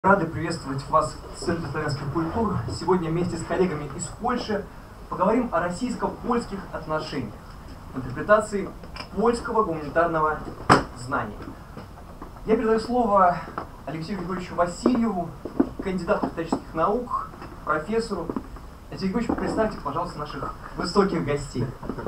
Рады приветствовать вас в Центре славянских культур. Сегодня вместе с коллегами из Польши поговорим о российско-польских отношениях в интерпретации польского гуманитарного знания. Я передаю слово Алексею Григорьевичу Васильеву, кандидату исторических наук, профессору. Алексей Григорьевич, представьте, пожалуйста, наших высоких гостей.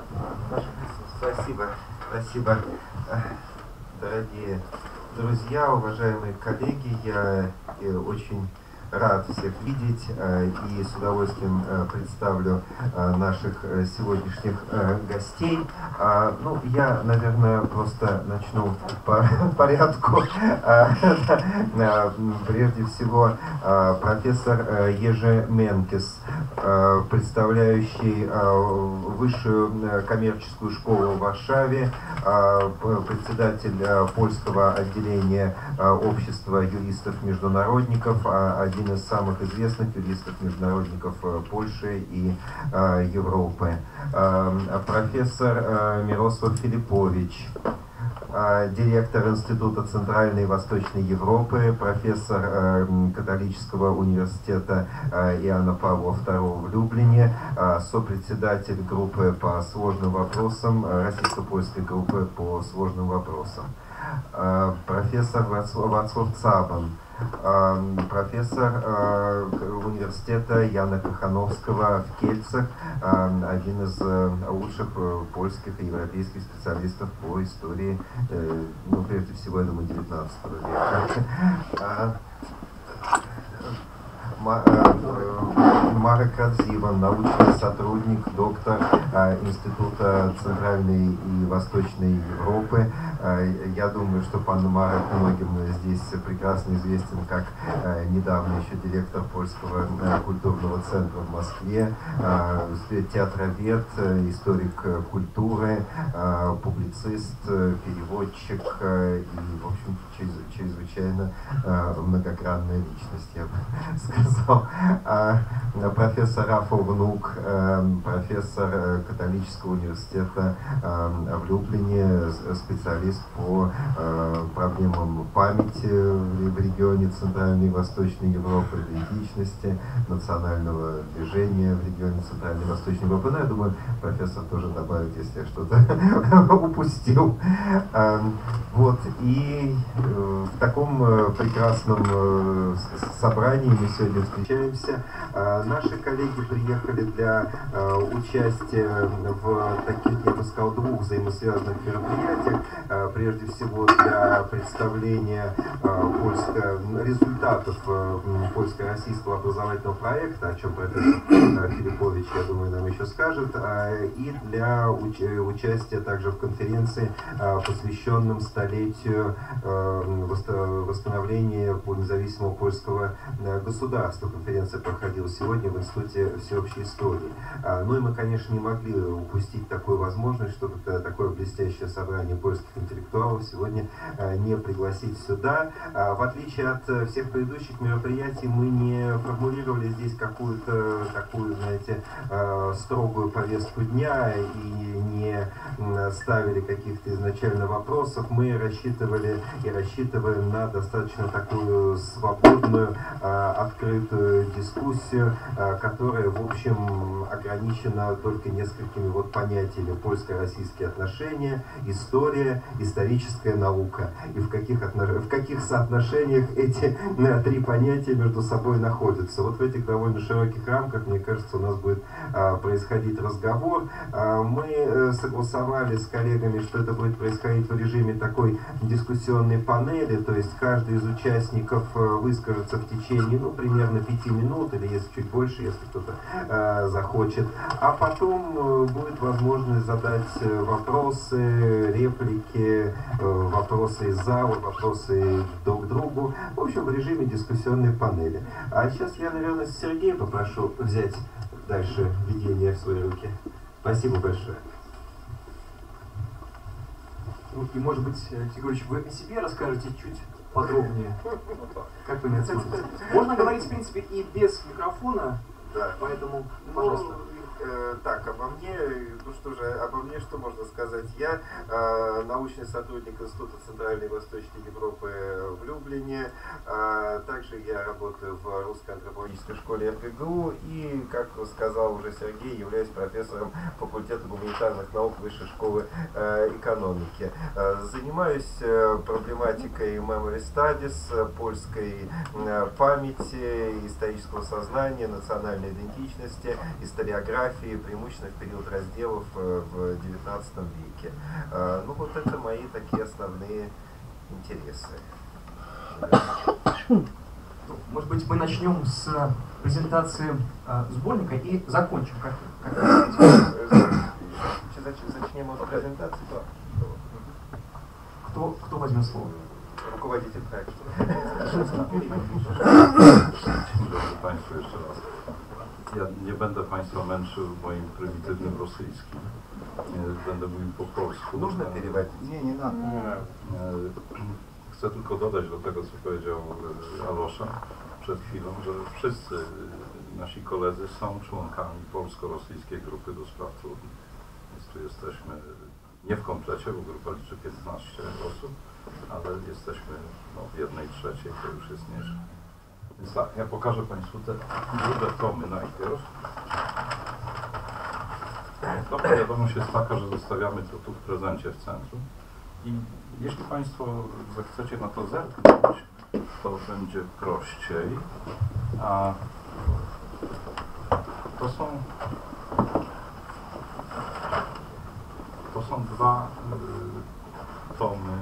Спасибо, дорогие друзья, уважаемые коллеги. Я очень рад всех видеть и с удовольствием представлю наших сегодняшних гостей. Ну, я, наверное, просто начну по порядку. Прежде всего, профессор Ежи Менкес, представляющий Высшую коммерческую школу в Варшаве, председатель польского отделения Общества юристов-международников, один из самых известных юристов-международников Польши и Европы. Профессор Мирослав Филиппович, директор Института Центральной и Восточной Европы, профессор Католического университета Иоанна Павла II в Люблине, сопредседатель группы по сложным вопросам, российско-польской группы по сложным вопросам. Профессор Вацлав Цабан, профессор университета Яна Кохановского в Кельцах, один из лучших польских и европейских специалистов по истории, ну, прежде всего, я думаю, 19 века. Марек Радзиван, научный сотрудник, доктор Института Центральной и Восточной Европы. Я думаю, что пан Марек многим здесь прекрасно известен как недавно еще директор Польского культурного центра в Москве, театровед, историк культуры, публицист, переводчик и, в общем, чрезвычайно многогранная личность, я бы сказал. Профессор Рафал Внук, профессор Католического университета в Люблине, специалист по проблемам памяти в регионе Центральной и Восточной Европы, идентичности, национального движения в регионе Центральной и Восточной Европы. Ну, я думаю, профессор тоже добавит, если я что-то упустил. Вот, и в таком прекрасном собрании мы сегодня встречаемся. Наши коллеги приехали для участия в таких, я бы сказал, двух взаимосвязанных мероприятиях. Прежде всего для представления результатов польско-российского образовательного проекта, о чем профессор Филиппович, я думаю, нам еще скажет, и для участия также в конференции, посвященном столетию восстановления независимого польского государства. Конференция проходила сегодня в Институте всеобщей истории. Ну и мы, конечно, не могли упустить такую возможность, чтобы такое блестящее собрание польских интеллектуалов сегодня не пригласить сюда. В отличие от всех предыдущих мероприятий, мы не формулировали здесь какую-то такую, знаете, строгую повестку дня и не ставили каких-то изначально вопросов. Мы рассчитывали и рассчитываем на достаточно такую свободную, открытую дискуссию, которая, в общем, ограничена только несколькими вот понятиями: польско-российские отношения, история, историческая наука. И в каких соотношениях эти три понятия между собой находятся. Вот в этих довольно широких рамках, мне кажется, у нас будет происходить разговор. Мы согласовали с коллегами, что это будет происходить в режиме такой дискуссионной панели, то есть каждый из участников выскажется в течение, ну, примерно 5 минут, или если чуть больше, если кто-то захочет. А потом будет возможность задать вопросы, реплики, вопросы из зала, вопросы друг к другу. В общем, в режиме дискуссионной панели. А сейчас я, наверное, Сергея попрошу взять дальше ведение в свои руки. Спасибо большое. И, может быть, Алексей Григорьевич, вы о себе расскажете чуть подробнее, как вы меня оцените. Можно говорить, в принципе, и без микрофона, да. Поэтому, пожалуйста. Так, обо мне, ну что же, обо мне что можно сказать? Я научный сотрудник Института Центральной и Восточной Европы в Люблине, также я работаю в Русской антропологической школе РГГУ и, как сказал уже Сергей, являюсь профессором факультета гуманитарных наук Высшей школы экономики. Занимаюсь проблематикой memory studies, польской памяти, исторического сознания, национальной идентичности, историографии, преимущественно в период разделов в XIX веке. Ну вот это мои такие основные интересы. Может быть, мы начнем с презентации сборника и закончим. Зачнем от презентации? Кто возьмет слово? Руководитель проекта. Drodzy Państwo, jeszcze raz. Ja nie będę Państwa męczył moim prymitywnym rosyjskim. Będę mówił po polsku. Нужно переводить? Nie надо. Chcę tylko dodać do tego, co powiedział Alosza przed chwilą, że wszyscy nasi koledzy są członkami polsko-rosyjskiej grupy do spraw trudnych. Więc tu jesteśmy nie w komplecie, bo grupa liczy 15 osób, ale jesteśmy w 1/3, to już jest nieźle. Więc tak, ja pokażę Państwu te grube tomy najpierw. Dobra wiadomość jest taka, że zostawiamy to tu w prezencie w centrum. I jeśli Państwo zechcecie na to zerknąć, to będzie prościej. A to są dwa tomy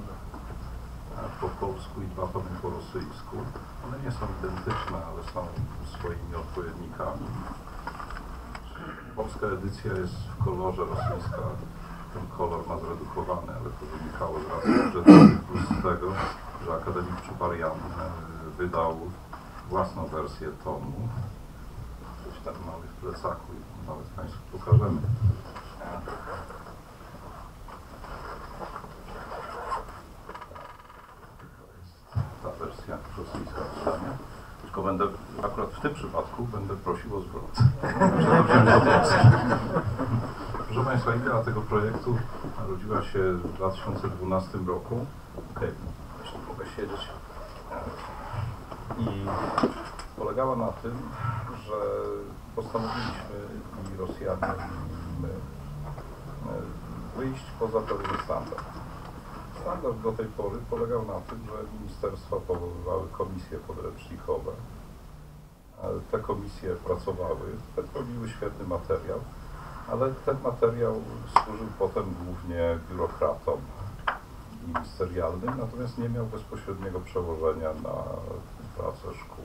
po polsku i dwa tomy po rosyjsku. One nie są identyczne, ale są swoimi odpowiednikami. Polska edycja jest w kolorze, rosyjska ten kolor ma zredukowany, ale to wynikało z racji budżetowych plus z tego, że akademik Czuparian wydał własną wersję tomu. Coś tam mamy w plecaku i nawet Państwu pokażemy. Ta wersja rosyjska wydania. Tylko będę, akurat w tym przypadku, będę prosił o zwrot. Proszę Państwa, idea tego projektu narodziła się w 2012 roku. Jeśli mogę siedzieć. I polegała na tym, że postanowiliśmy i Rosjanie, i my wyjść poza pewien standard. Standard do tej pory polegał na tym, że ministerstwa powoływały komisje podręcznikowe. Te komisje pracowały, robiły świetny materiał, ale ten materiał służył potem głównie biurokratom ministerialnym, natomiast nie miał bezpośredniego przełożenia na pracę szkół.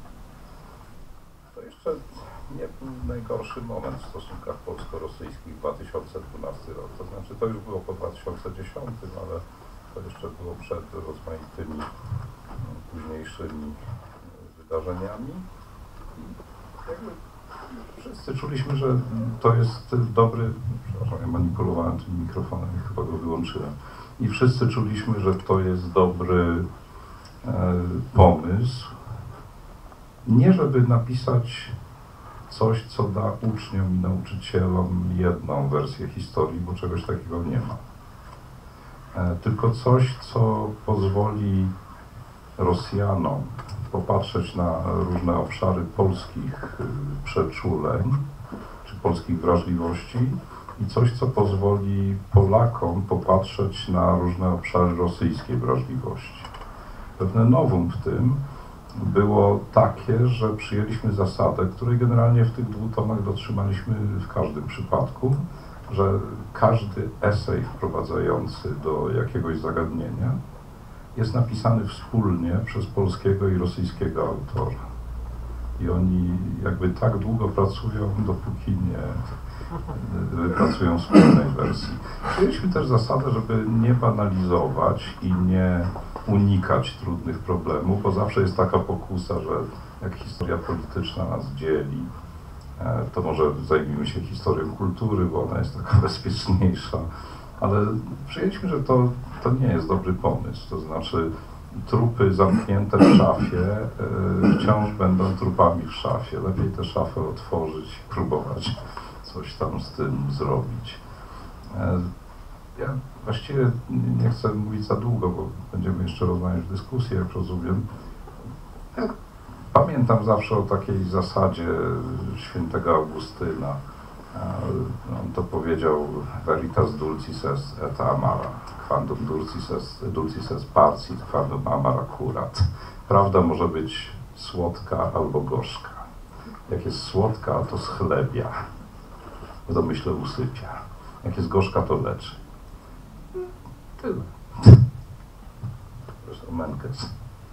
To jeszcze nie był najgorszy moment w stosunkach polsko-rosyjskich 2012 rok. To znaczy, to już było po 2010, ale to jeszcze było przed rozmaitymi późniejszymi wydarzeniami. Jakby wszyscy czuliśmy, że to jest dobry, przepraszam, ja manipulowałem tym mikrofonem i chyba go wyłączyłem. I wszyscy czuliśmy, że to jest dobry pomysł. Nie żeby napisać coś, co da uczniom i nauczycielom jedną wersję historii, bo czegoś takiego nie ma. Tylko coś, co pozwoli Rosjanom popatrzeć na różne obszary polskich przeczuleń, czy polskich wrażliwości i coś, co pozwoli Polakom popatrzeć na różne obszary rosyjskiej wrażliwości. Pewne novum w tym było takie, że przyjęliśmy zasadę, której generalnie w tych dwóch tomach dotrzymaliśmy w każdym przypadku, że każdy esej wprowadzający do jakiegoś zagadnienia jest napisany wspólnie przez polskiego i rosyjskiego autora. I oni jakby tak długo pracują, dopóki nie wypracują wspólnej wersji. Przyjęliśmy też zasadę, żeby nie banalizować i nie unikać trudnych problemów, bo zawsze jest taka pokusa, że jak historia polityczna nas dzieli, to może zajmijmy się historią kultury, bo ona jest taka bezpieczniejsza. Ale przyjęliśmy, że to nie jest dobry pomysł. To znaczy trupy zamknięte w szafie wciąż będą trupami w szafie. Lepiej tę szafę otworzyć i próbować coś tam z tym zrobić. Ja właściwie nie chcę mówić za długo, bo będziemy jeszcze rozmawiać w dyskusji, jak rozumiem. Ja pamiętam zawsze o takiej zasadzie świętego Augustyna. On to powiedział: veritas dulcis est et amara, quandum dulcis est parcit, quandum amara curat. Prawda może być słodka albo gorzka. Jak jest słodka, to schlebia, w domyśle usypia. Jak jest gorzka, to leczy. Tyle. Zresztą Menkes.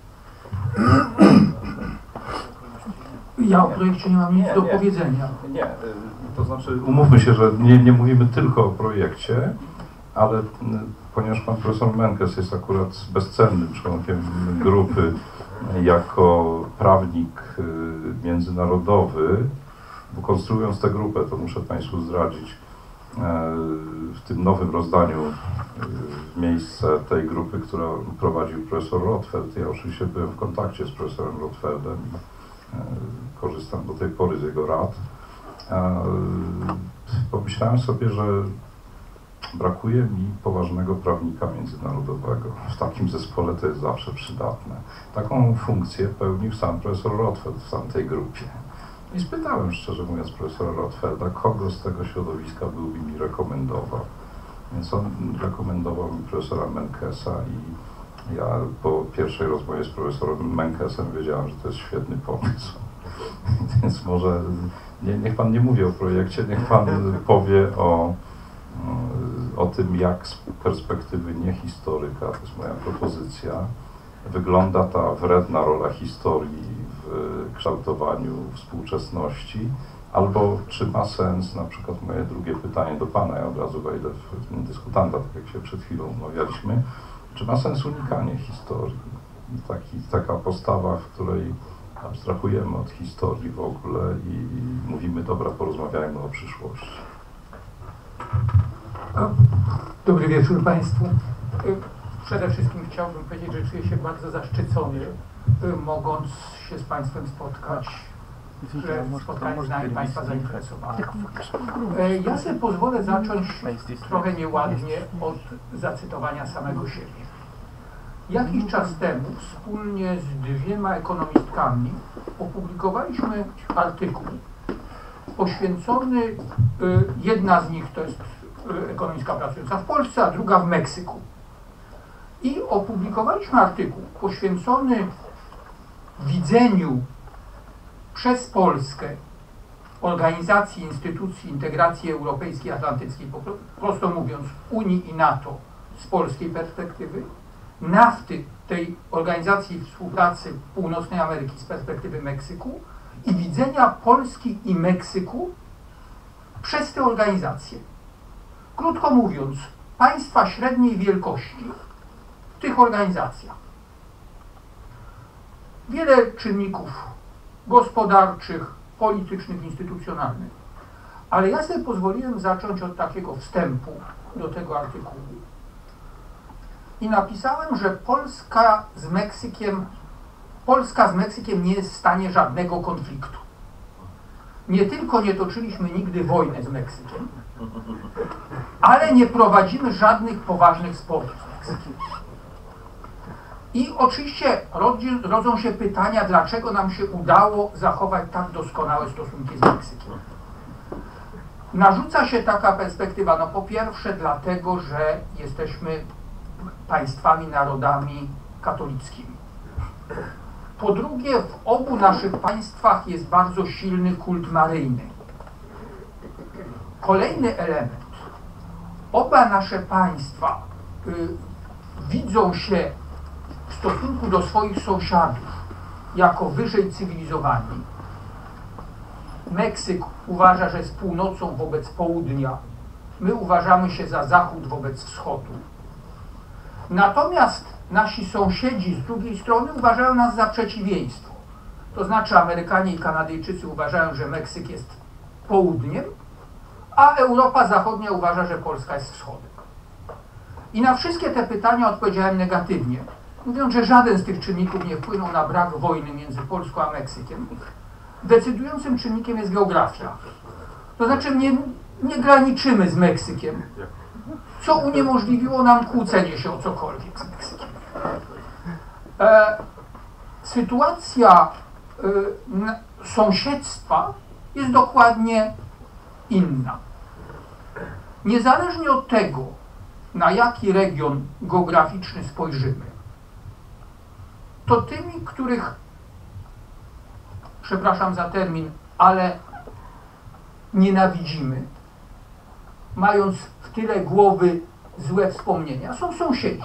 Ja o projekcie nie mam nic do powiedzenia. Nie, to znaczy umówmy się, że nie mówimy tylko o projekcie, ale ponieważ pan profesor Menkes jest akurat bezcennym członkiem grupy jako prawnik międzynarodowy, bo konstruując tę grupę, to muszę państwu zdradzić, w tym nowym rozdaniu miejsce tej grupy, którą prowadził profesor Rothfeld. Ja oczywiście byłem w kontakcie z profesorem Rothfeldem i korzystam do tej pory z jego rad. Pomyślałem sobie, że brakuje mi poważnego prawnika międzynarodowego. W takim zespole to jest zawsze przydatne. Taką funkcję pełnił sam profesor Rothfeld w tamtej grupie. I spytałem, szczerze mówiąc, profesora Rothfelda, kogo z tego środowiska byłby mi rekomendował. Więc on rekomendował mi profesora Menkesa i ja po pierwszej rozmowie z profesorem Menkesem wiedziałem, że to jest świetny pomysł. Więc może niech pan nie mówi o projekcie, niech pan powie o tym, jak z perspektywy niehistoryka, to jest moja propozycja, wygląda ta wredna rola historii w kształtowaniu współczesności, albo czy ma sens, na przykład moje drugie pytanie do pana, ja od razu wejdę w dyskutanta, tak jak się przed chwilą umawialiśmy, czy ma sens unikanie historii? Taka postawa, w której abstrahujemy od historii w ogóle i mówimy, dobra, porozmawiajmy o przyszłości. Dobry wieczór Państwu. Przede wszystkim chciałbym powiedzieć, że czuję się bardzo zaszczycony, mogąc się z Państwem spotkać, że spotkanie z nami Państwa zainteresowało. Ja sobie pozwolę zacząć trochę nieładnie od zacytowania samego siebie. Jakiś czas temu wspólnie z dwiema ekonomistkami opublikowaliśmy artykuł poświęcony, jedna z nich to jest ekonomistka pracująca w Polsce, a druga w Meksyku. I opublikowaliśmy artykuł poświęcony widzeniu przez Polskę organizacji, instytucji integracji europejskiej i atlantyckiej, prosto mówiąc Unii i NATO z polskiej perspektywy, NAFTA, tej organizacji współpracy Północnej Ameryki z perspektywy Meksyku i widzenia Polski i Meksyku przez te organizacje. Krótko mówiąc, państwa średniej wielkości w tych organizacjach. Wiele czynników gospodarczych, politycznych, instytucjonalnych. Ale ja sobie pozwoliłem zacząć od takiego wstępu do tego artykułu. I napisałem, że Polska z Meksykiem nie jest w stanie żadnego konfliktu. Nie tylko nie toczyliśmy nigdy wojny z Meksykiem, ale nie prowadzimy żadnych poważnych sporów z Meksykiem. I oczywiście rodzą się pytania, dlaczego nam się udało zachować tak doskonałe stosunki z Meksykiem. Narzuca się taka perspektywa, no po pierwsze dlatego, że jesteśmy państwami, narodami katolickimi. Po drugie, w obu naszych państwach jest bardzo silny kult maryjny. Kolejny element. Oba nasze państwa widzą się w stosunku do swoich sąsiadów jako wyżej cywilizowani. Meksyk uważa, że jest północą wobec południa. My uważamy się za zachód wobec wschodu. Natomiast nasi sąsiedzi z drugiej strony uważają nas za przeciwieństwo. To znaczy Amerykanie i Kanadyjczycy uważają, że Meksyk jest południem, a Europa Zachodnia uważa, że Polska jest wschodem. I na wszystkie te pytania odpowiedziałem negatywnie, mówiąc, że żaden z tych czynników nie wpłynął na brak wojny między Polską a Meksykiem. Decydującym czynnikiem jest geografia. To znaczy nie graniczymy z Meksykiem, co uniemożliwiło nam kłócenie się o cokolwiek z Meksykiem. Sytuacja sąsiedztwa jest dokładnie inna. Niezależnie od tego, na jaki region geograficzny spojrzymy, to tymi, których, przepraszam za termin, ale nienawidzimy, mając w tyle głowy złe wspomnienia, są sąsiedzi.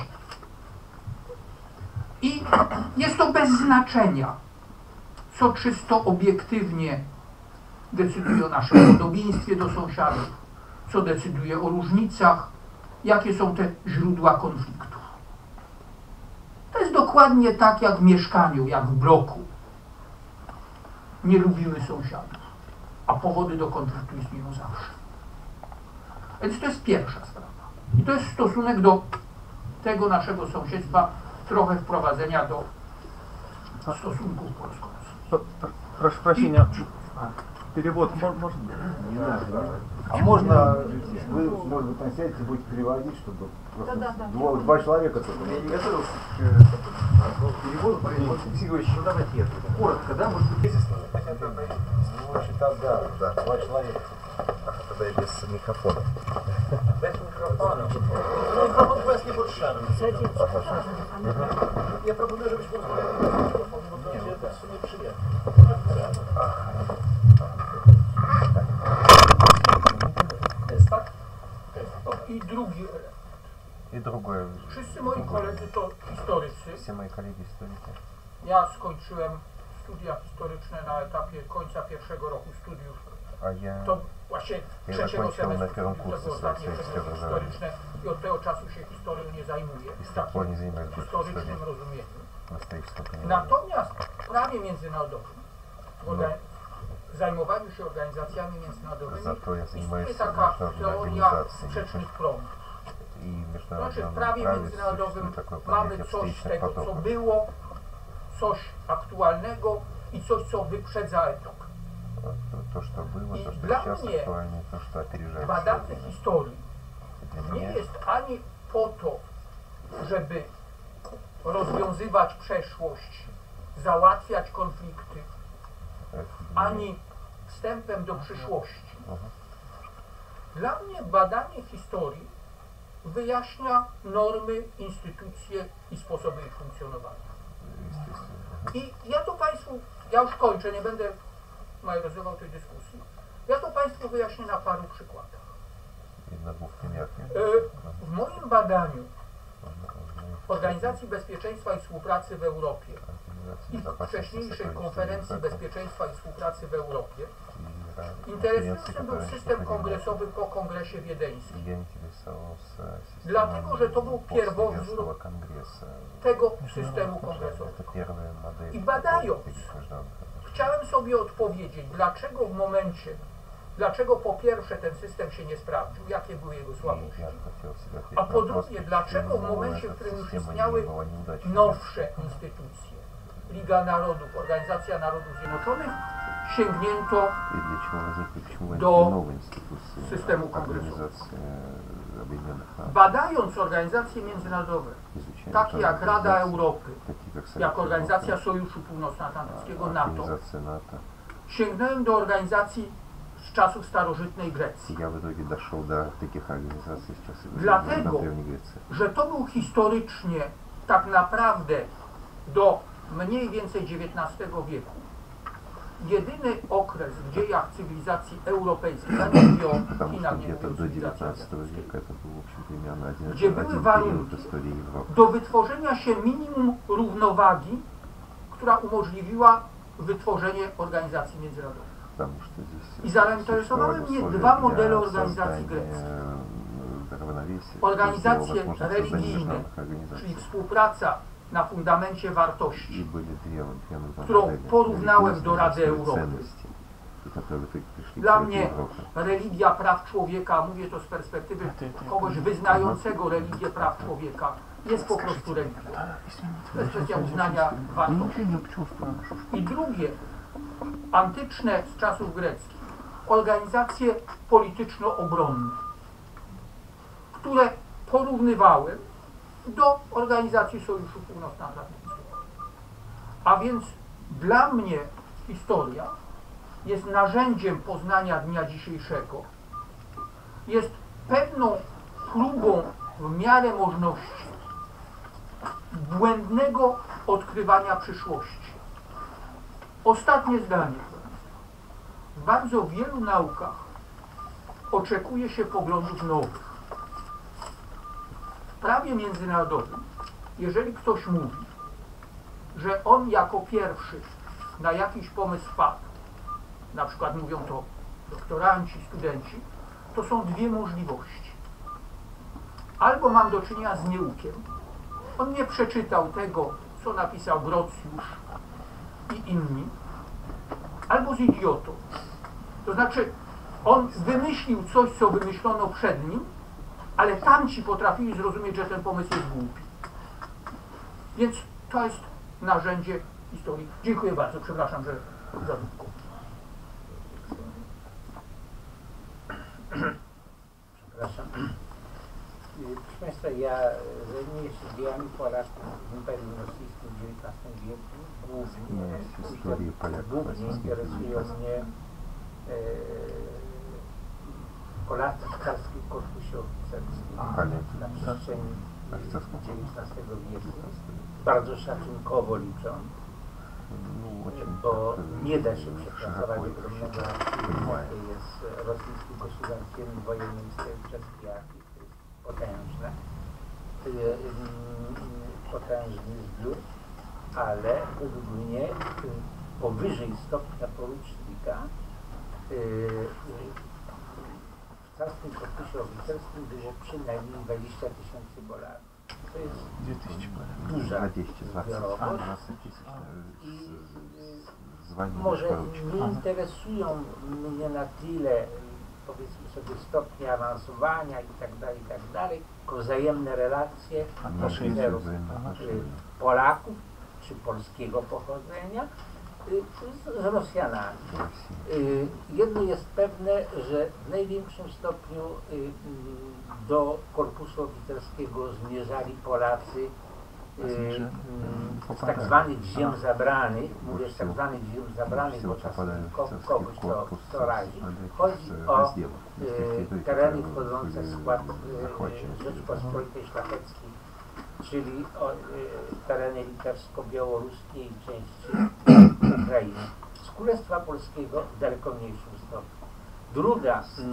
I jest to bez znaczenia, co czysto obiektywnie decyduje o naszym podobieństwie do sąsiadów, co decyduje o różnicach, jakie są te źródła konfliktów. To jest dokładnie tak jak w mieszkaniu, jak w bloku. Nie lubimy sąsiadów, a powody do konfliktu istnieją zawsze. Więc to jest pierwsza sprawa. I to jest stosunek do tego naszego sąsiedztwa, trochę wprowadzenia do stosunków polsko-rosyjskich. Прошу прощения, перевод можно? Не надо. А можно, вы, может быть, насядете, будете переводить, чтобы просто два человека только. Я не готовился к переводу, поэтому, Алексей Григорьевич, ну давайте я коротко, да, может быть, Тогда, да, два человека. Тогда и без микрофона. без микрофона. Микрофон у вас не будет шаром. Я пропоную, żeby się nie, to jest nieprzyjemne. Jest tak? I drugi element. И другое. Wszyscy moi koledzy to historycy. Все мои коллеги историки. Ja skończyłem studia historyczne na etapie końca pierwszego roku studiów. А я To właśnie trzeciego закончил на semestru первом studiów, to курсе było ostatnie своих semestry historyczne i od tego czasu się historią nie zajmuję. И с W тех пор takim не занимаюсь больше historycznym историей. rozumieniu. Настоящего понимания. Natomiast w prawie międzynarodowym, w zajmowaniu się organizacjami międzynarodowymi, Zато я istnieje занимаюсь taka международными teoria организациями. sprzecznych prądów. И в Znaczy w международном prawie праве międzynarodowym существует такое mamy понятие coś z встречных tego, co потоков. było, coś aktualnego i coś, co wyprzedza epokę. То, что было, И то, что для сейчас mnie актуально, то, что опережает Badanie время. historii Для nie меня jest ani po to, żeby rozwiązywać przeszłość, załatwiać konflikty, это ani wstępem do przyszłości. Ага. Dla mnie badanie historii wyjaśnia normy, instytucje i sposoby ich funkcjonowania. Естественно. I ja to Państwu, ja już kończę, nie będę majorizował tej dyskusji, ja to Państwu wyjaśnię na paru przykładach. И на двух примерах. W moim badaniu Organizacji Bezpieczeństwa i Współpracy w Europie i wcześniejszej Konferencji Bezpieczeństwa i Współpracy w Europie interesujący był system kongresowy po kongresie wiedeńskim. Dlatego, że to był pierwowzór tego systemu kongresowego. I badając, chciałem sobie odpowiedzieć, dlaczego po pierwsze ten system się nie sprawdził, jakie były jego słabości, a po drugie, dlaczego w momencie, w którym już istniały nowsze instytucje, Liga Narodów, Organizacja Narodów Zjednoczonych, sięgnięto do systemu kongresowego. Badając organizacje międzynarodowe, takie jak Rada Europy, jak Organizacja Sojuszu Północnoatlantyckiego, NATO, sięgnąłem do organizacji z czasów starożytnej Grecji. Dlatego, że to był historycznie tak naprawdę do mniej więcej XIX wieku jedyny okres w dziejach cywilizacji europejskiej, ja nie mówię o Chinach, nie mówię o cywilizacji azjatyckiej, gdzie były warunki do wytworzenia się minimum równowagi, która umożliwiła wytworzenie organizacji międzynarodowej. I zainteresowały mnie dwa modele organizacji greckich. Organizacje religijne, czyli współpraca na fundamencie wartości, którą porównałem do Rady Europy. Dla mnie religia praw człowieka, mówię to z perspektywy kogoś wyznającego religię praw człowieka, jest po prostu religią. To jest kwestia uznania wartości. I drugie, antyczne z czasów greckich, organizacje polityczno-obronne, które porównywałem do organizacji Sojuszu Północnoatlantyckiego. A więc dla mnie historia jest narzędziem poznania dnia dzisiejszego, jest pewną próbą w miarę możliwości błędnego odkrywania przyszłości. Ostatnie zdanie. W bardzo wielu naukach oczekuje się poglądów nowych. W prawie międzynarodowym, jeżeli ktoś mówi, że on jako pierwszy na jakiś pomysł wpadł, na przykład mówią to doktoranci, studenci, to są dwie możliwości. Albo mam do czynienia z nieukiem. On nie przeczytał tego, co napisał Grocjusz i inni, albo z idiotą. To znaczy, on wymyślił coś, co wymyślono przed nim, ale tamci potrafili zrozumieć, że ten pomysł jest głupi. Więc to jest narzędzie historii. Dziękuję bardzo. Przepraszam, że za długo. Przepraszam. Proszę Państwa, ja zajmuję się dziejami Polaków w Imperium Rosyjskim w XIX wieku. Głównie interesują mnie Polacy w Karskim Korpusie Oficerskim na przestrzeni XIX wieku. Bardzo szacunkowo liczą, bo nie da się przepracować ogromnego archiwum, jakie jest rosyjskim gosłużankiem wojennym przez Piaki. Potężne, potężny zbiór, ale według mnie powyżej stopnia porucznika w Carskim Korpusie Oficerskim było przynajmniej 20 000 dolarów. To jest duża zbiorowość i może nie interesują mnie na tyle, powiedzmy sobie, stopnie awansowania i tak dalej, tylko wzajemne relacje oficerów Polaków czy polskiego pochodzenia z Rosjanami. Jedno jest pewne, że w największym stopniu do korpusu oficerskiego zmierzali Polacy z tak zwanych ziem zabranych, mówię z tak zwanych ziem zabranych, bo czasem kogoś to razi. Chodzi o tereny wchodzące w skład Rzeczpospolitej Szlacheckiej, czyli o tereny litewsko-białoruskie i części Ukrainy. Z Królestwa Polskiego w daleko mniejszym stopniu. Drugie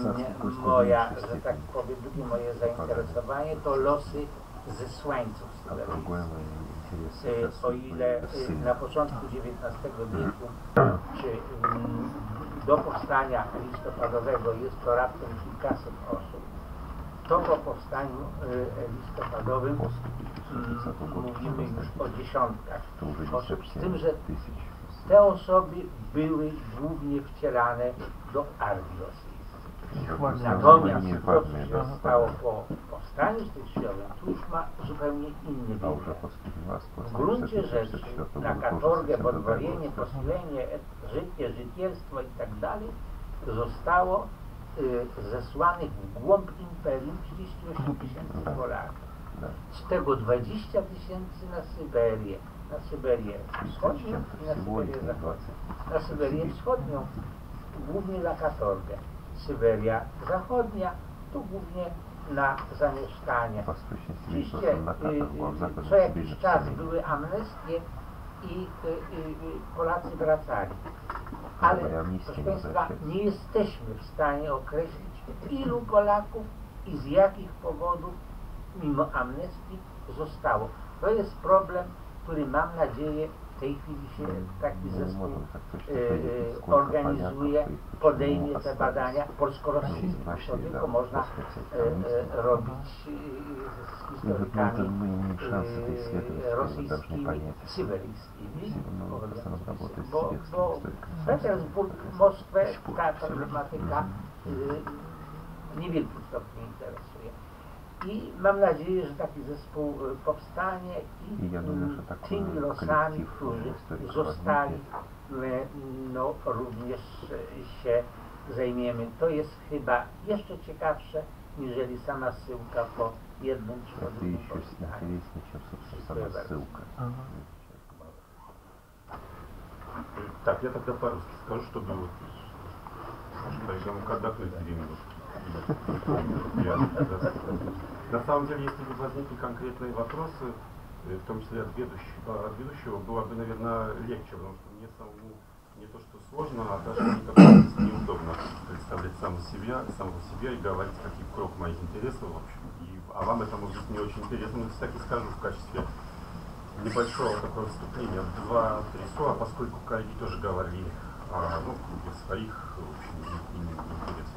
moje zainteresowanie to losy zesłańców syberyjskich. O ile na początku XIX wieku, czy do powstania listopadowego jest to raptem kilkaset osób, to po powstaniu listopadowym mówimy już o dziesiątkach osób, z tym, że te osoby były głównie wcielane do armii rosyjskiej. Natomiast to, co się stało po powstaniu styczniowym, tu już ma zupełnie inny wymiar. W gruncie rzeczy na katorgę, podwojenie, posilenie, życie, życielstwo i tak dalej zostało zesłanych w głąb imperium 38 000 Polaków. Z tego 20 000 na Syberię wschodnią i na Syberię zachodnią. Na Syberię wschodnią głównie na katorgę. Syberia zachodnia to głównie na zamieszkanie. Oczywiście co jakiś czas były amnestie i Polacy wracali. Ale proszę Państwa, nie jesteśmy w stanie określić, ilu Polaków i z jakich powodów mimo amnestii zostało. To jest problem, który mam nadzieję w tej chwili się taki zespół organizuje, podejmie te badania polsko-rosyjskie, to tylko można robić z historykami rosyjskimi, syberyjskimi, bo Petersburg, Moskwę ta problematyka w niewielkim stopniu interesuje. I mam nadzieję, że taki zespół powstanie i tymi losami, którzy zostali, no również się zajmiemy. To jest chyba jeszcze ciekawsze, niżeli sama zsyłka po jednym czy po drugim powstaniu. Так, я тогда по-русски скажу, чтобы вот, отдохнуть 2 минуты. На самом деле, если бы возникли конкретные вопросы, в том числе от ведущего, было бы, наверное, легче, потому что мне самому не то что сложно, а даже неудобно представлять самого себя и говорить, какой круг моих интересов, в общем. А вам это может быть не очень интересно, но кстати скажу в качестве небольшого такого вступления 2-3 слова, поскольку коллеги тоже говорили о своих, в общем, интересах.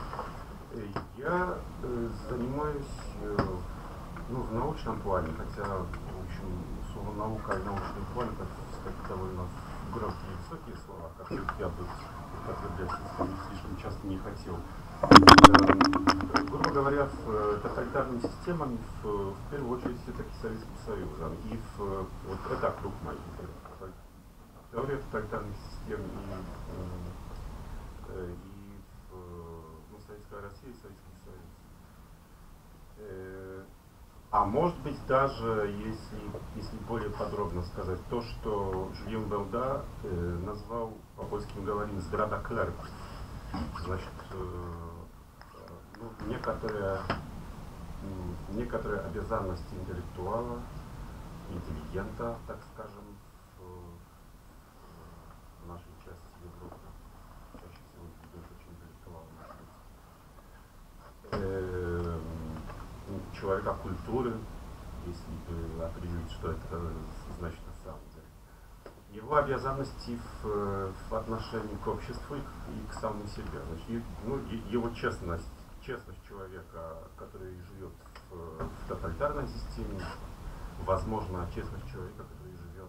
Я занимаюсь в научном плане, хотя, в общем, слово наука и научный план это, кстати, довольно громкие и высокие слова, которых я бы употреблять слишком часто не хотел. Грубо говоря, тоталитарными системами в первую очередь все-таки Советским Союзом. И вот это круг моих интересов. Теория тоталитарных систем и Советская Россия и Советский Союз. А может быть даже, если более подробно сказать, то, что Жюльен Верда назвал, по-польски мы говорим, «здрада клерков». Значит, некоторые обязанности интеллектуала, интеллигента, так скажем, в нашей части Европы, чаще всего идет очень интеллектуал, человека культуры, если бы определить, что это значит на самом деле. Его обязанности в отношении к обществу и к самому себе. Значит, его честность человека, который живет в тоталитарной системе, возможно, честность человека, который живет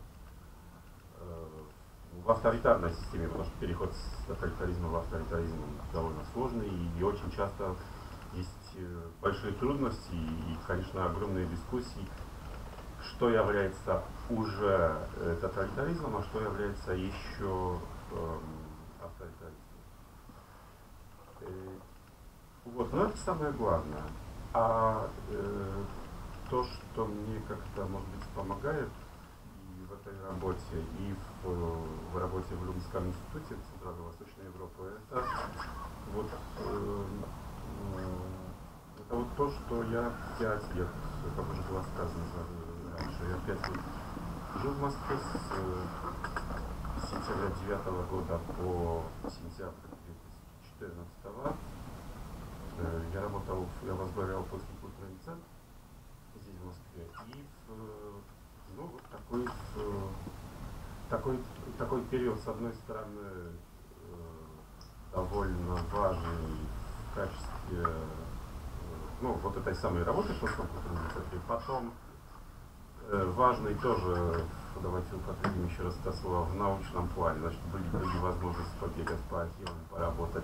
в авторитарной системе, потому что переход с тоталитаризма в авторитаризм довольно сложный и очень часто есть большие трудности и, конечно, огромные дискуссии, что является уже тоталитаризмом, а что является еще авторитаризмом. Вот, но это самое главное. А то, что мне как-то, может быть, помогает и в этой работе, и в работе в Люблинском институте Центрально-Восточной Европы, это вот то, что я 5 лет, как уже было сказано раньше, я 5 лет жил в Москве с сентября 2009 года по сентябрь 2014. Я возглавлял Польский культурный центр здесь, в Москве, и вот такой период, с одной стороны, довольно важный в качестве вот этой самой работы в Польском культурном центре, потом важный тоже, давайте употребим еще раз это слово, в научном плане, значит, были возможности побегать по архивам, поработать,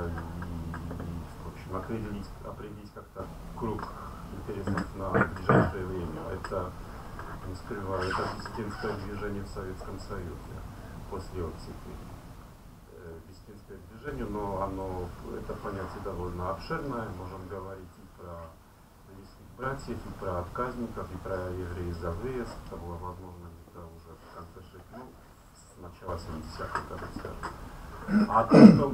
в общем, определить как-то круг интересов на ближайшее время. Это, не скрываю, это диссидентское движение в Советском Союзе после оттепели. Диссидентское движение, но это понятие довольно обширное, можем говорить и про близких братьев, и про отказников, и про евреев за выезд. Это было возможно где-то уже в конце 60-х, с начала 70-х годов, скажем. А то, что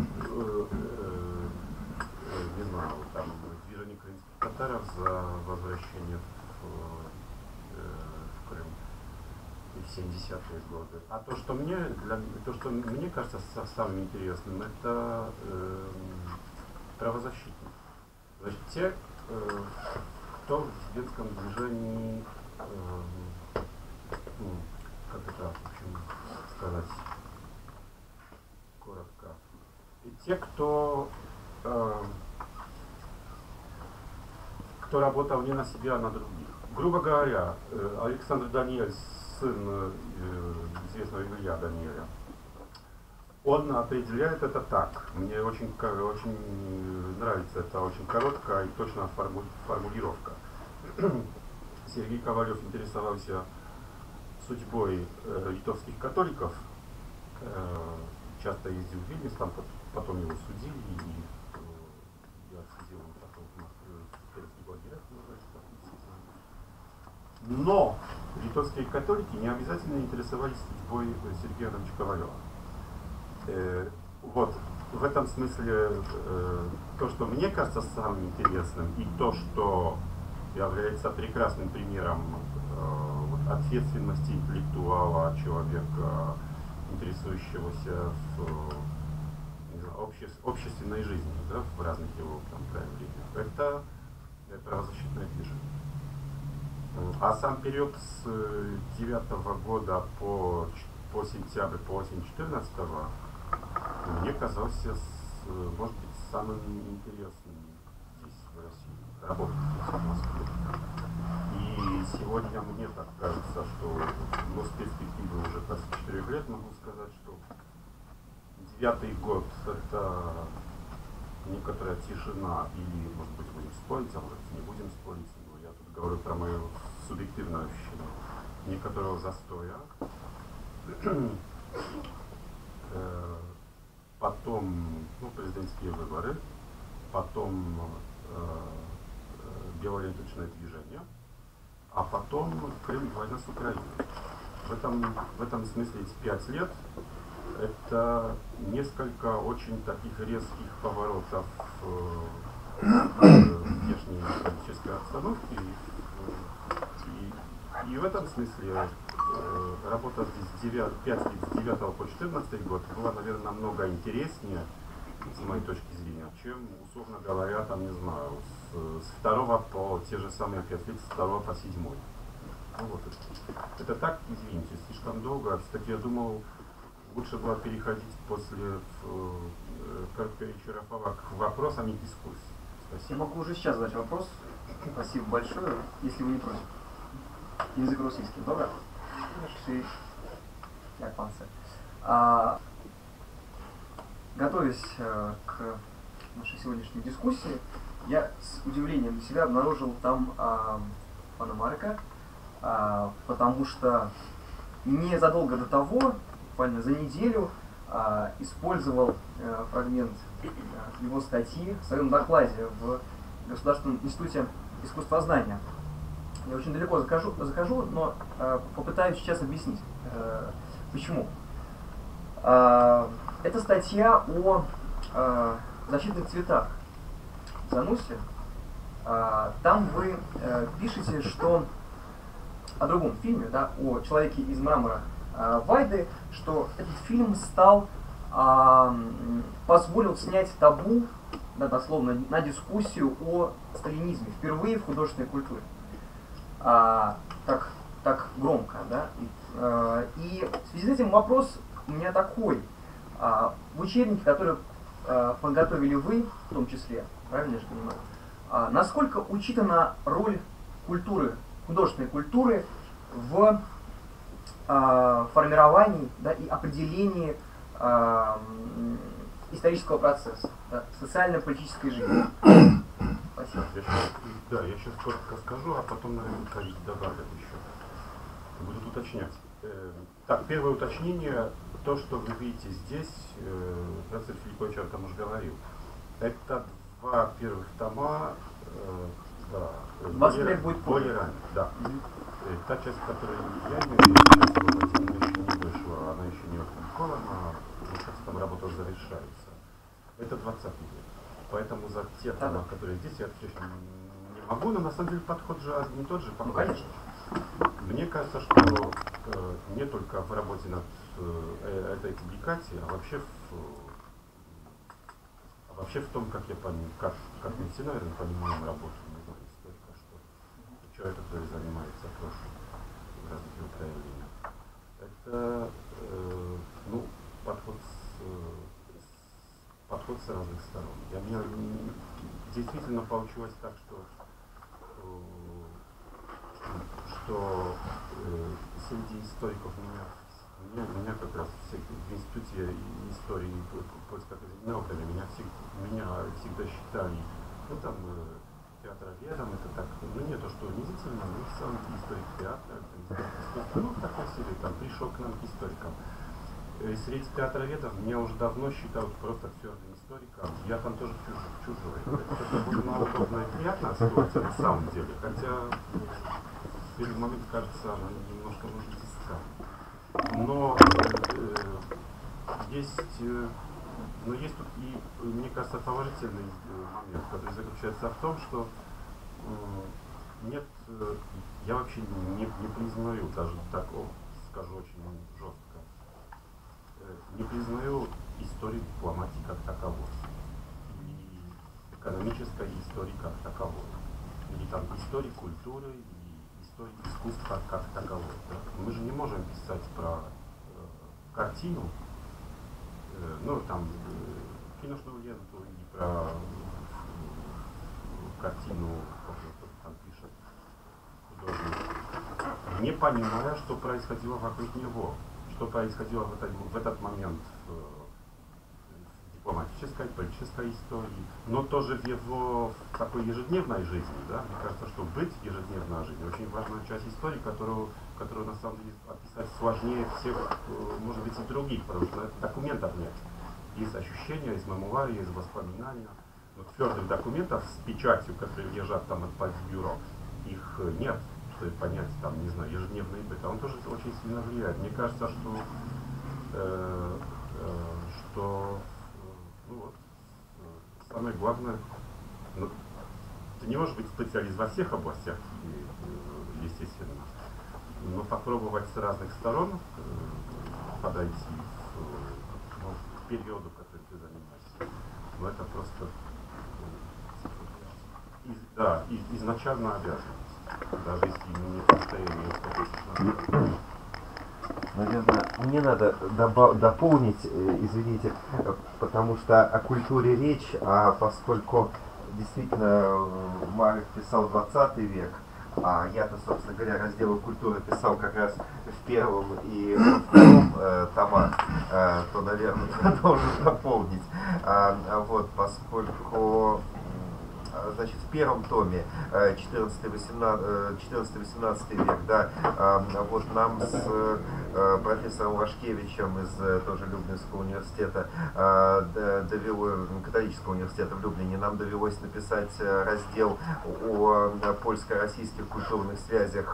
не знаю, там движение крымских татаров за возвращение в Крым в 70-е годы. А то, что мне кажется самым интересным, это правозащитники. Значит, те, кто в диссидентском движении, как это, в общем, сказать коротко, и те, кто работал не на себя, а на других. Грубо говоря, Александр Даниэль, сын известного Илья Даниэля, он определяет это так. Мне очень нравится эта очень короткая и точная формулировка. Сергей Ковалев интересовался судьбой литовских католиков, часто ездил в Вильнюс, там потом его судили, и я отсидел потом в Москве в сельских лагерях. Но литовские католики не обязательно интересовались судьбой Сергея Ивановича Ковалева. Вот в этом смысле то, что мне кажется самым интересным, и то, что является прекрасным примером ответственности интеллектуала, человека, интересующегося общественной жизнью, да, в разных его проявлениях, это правозащитное движение. А сам период с 2009 года по сентябрь, по осень 2014 мне казался, может быть, самым интересным здесь, в России, работать в Москве. И сегодня мне так кажется, что с перспективы уже 24 лет могу сказать, что 9-й год — это некоторая тишина, или, может быть, будем спорить, а может быть, не будем спорить, но я тут говорю про мое субъективное ощущение некоторого застоя. Потом президентские выборы, потом белоленточное движение, а потом Крым, война с Украиной. В этом смысле эти 5 лет это несколько очень таких резких поворотов внешней политической обстановки. И в этом смысле работа здесь 5 лет с 9 по 14 год была, наверное, намного интереснее, с моей точки зрения, чем, условно говоря, там, не знаю, с 2 по те же самые 5 лет, с 2 по 7. Ну, вот это так, извините, слишком долго. Кстати, я думал, лучше было переходить после Карпевича-Рафала к вопросам и дискуссии. Я могу уже сейчас задать вопрос. Спасибо большое, если вы не против. Язык российский, добре? Як пан це? Готовясь к нашей сегодняшней дискуссии, я с удивлением для себя обнаружил там пана Марка, потому что незадолго до того, буквально за неделю, использовал фрагмент его статьи в своем докладе в Государственном институте искусствознания. Я очень далеко захожу, но попытаюсь сейчас объяснить, почему. Это статья о защитных цветах в Занусе. Там вы пишете, что о другом фильме, да, о «Человеке из мрамора» Вайды, что этот фильм позволил снять табу, да, дословно, на дискуссию о сталинизме впервые в художественной культуре. Так громко, да. И в связи с этим вопрос у меня такой. В учебнике, который подготовили вы, в том числе, правильно я же понимаю, насколько учитана роль культуры, художественной культуры в формировании, да, и определении исторического процесса, да, социально-политической жизни? Спасибо. Я сейчас коротко скажу, а потом, наверное, коллеги добавят еще. Будут уточнять. Так, первое уточнение. То, что вы видите здесь, Василий Филиппович об этом уже говорил. Это 2 первых тома, более ранее. Да. Та часть, которую я имею в виду, она еще не вышла, она еще не опубликована, там работа завершается. Это 20 век. Поэтому за те тома, которые здесь, я отвечать не могу, но на самом деле подход же один и тот же. Ну, конечно. Мне кажется, что не только в работе над этой публикацией, а вообще в том, как мы все, наверное, понимаем работу, не знаю, столько, что человек, который занимается прошлым в разных его проявлениях. Это подход с разных сторон. Меня действительно получилось так, что среди историков меня как раз в институте истории польской академии наук меня всегда считали театроведом, это так, ну не то, что унизительно, но в целом историк театра, ну в такой серии, там, пришел к нам к историкам. Среди театроведов меня уже давно считают просто твердым историком, я там тоже чужой. Это довольно удобно и приятная ситуация на самом деле, хотя в первый момент кажется, она немножко может искать. Но есть тут и, мне кажется, положительный момент, который заключается в том, что нет, я вообще не признаю, даже так, скажу очень жестко, не признаю историю дипломатии как таковой, и экономической истории как таковой, или там истории культуры, и истории искусства как таковой. Да? Мы же не можем писать про картину, ну там киношную ленту и про картину, как там пишет художник, не понимая, что происходило вокруг него, что происходило в этот момент в дипломатической, политической истории, но тоже в его такой ежедневной жизни. Да? Мне кажется, что быть ежедневной жизнью очень важная часть истории, которую на самом деле описать сложнее всех, может быть, и других, потому что документов нет. Есть ощущения, есть мемуары, есть воспоминания. Но твердых документов с печатью, которые лежат там от политбюро, их нет, чтобы понять, там, не знаю, ежедневный быт. А он тоже очень сильно влияет. Мне кажется, что ну вот, самое главное, ну, ты не можешь быть специалист во всех областях, естественно, но попробовать с разных сторон подойти к периоду, который ты занимаешься. Но это просто изначально обязанность, даже если не в состоянии. Наверное, мне надо дополнить, извините, потому что о культуре речь, а поскольку действительно Марек писал 20 век, а я-то, собственно говоря, разделы культуры писал как раз в первом и во втором томах, то, наверное, должен дополнить. Вот, поскольку, значит, в первом томе 14-18 век, да, вот нам с профессором Вашкевичем из тоже Люблинского университета, католического университета в Люблине, нам довелось написать раздел о польско-российских культурных связях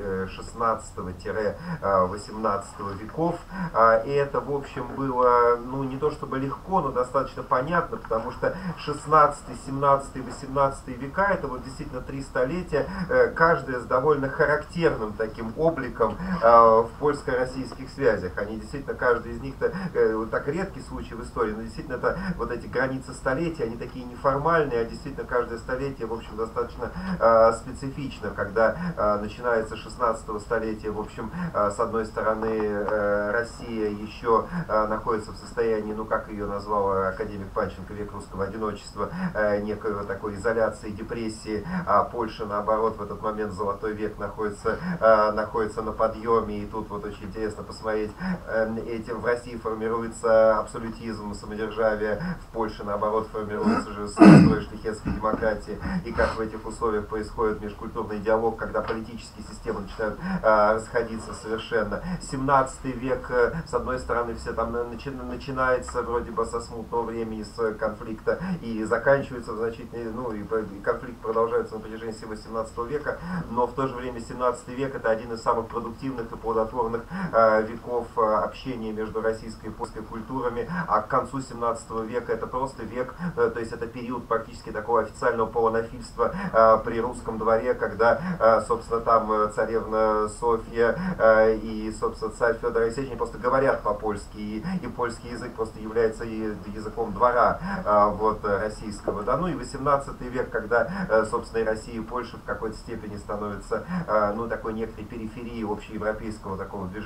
16-18 веков. И это, в общем, было, ну, не то чтобы легко, но достаточно понятно, потому что 16, 17, 18 века, это вот действительно 3 столетия, каждое с довольно характерным таким обликом в польско-российских связях. Они действительно, каждый из них-то, так редкий случай в истории, но действительно это вот эти границы столетия, они такие неформальные, а действительно каждое столетие, в общем, достаточно специфично, когда начинается 16 столетие, в общем, с одной стороны, Россия еще находится в состоянии, ну, как ее назвал академик Панченко, век русского одиночества, некой такой изоляции, депрессии, а Польша, наоборот, в этот момент, золотой век, находится на подъеме, и тут вот очень интересно посмотреть, в России формируется абсолютизм, самодержавие, в Польше, наоборот, формируется же строй шлихетской демократии, и как в этих условиях происходит межкультурный диалог, когда политические системы начинают расходиться совершенно. 17 век, с одной стороны, все там начинается вроде бы со смутного времени, с конфликта, и заканчивается в значительной, ну, и конфликт продолжается на протяжении всего 17 века, но в то же время 17 век это один из самых продуктивных и плодотворных веков общения между российской и польской культурами, а к концу 17 века это просто век, то есть это период практически такого официального полонофильства при русском дворе, когда, собственно, там царевна Софья и, собственно, царь Федор Алексеевич, они просто говорят по-польски, и польский язык просто является языком двора вот, российского. Да? Ну и 18 век, когда, собственно, и Россия, и Польша в какой-то степени становятся, ну, такой некоторой периферией общеевропейского такого движения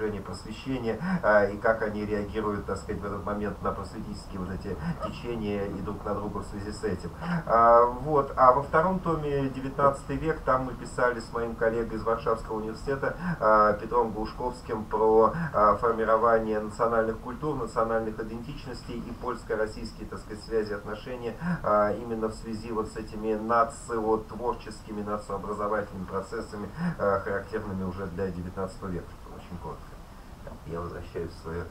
движение просвещения, и как они реагируют, так сказать, в этот момент на просветительские вот эти течения и друг на друга в связи с этим. Вот. А во втором томе «XIX век» там мы писали с моим коллегой из Варшавского университета Петром Глушковским про формирование национальных культур, национальных идентичностей и польско-российские, так сказать, связи, отношения именно в связи вот с этими нациотворческими, нациообразовательными процессами, характерными уже для XIX века. Очень коротко. Я возвращаюсь в свое...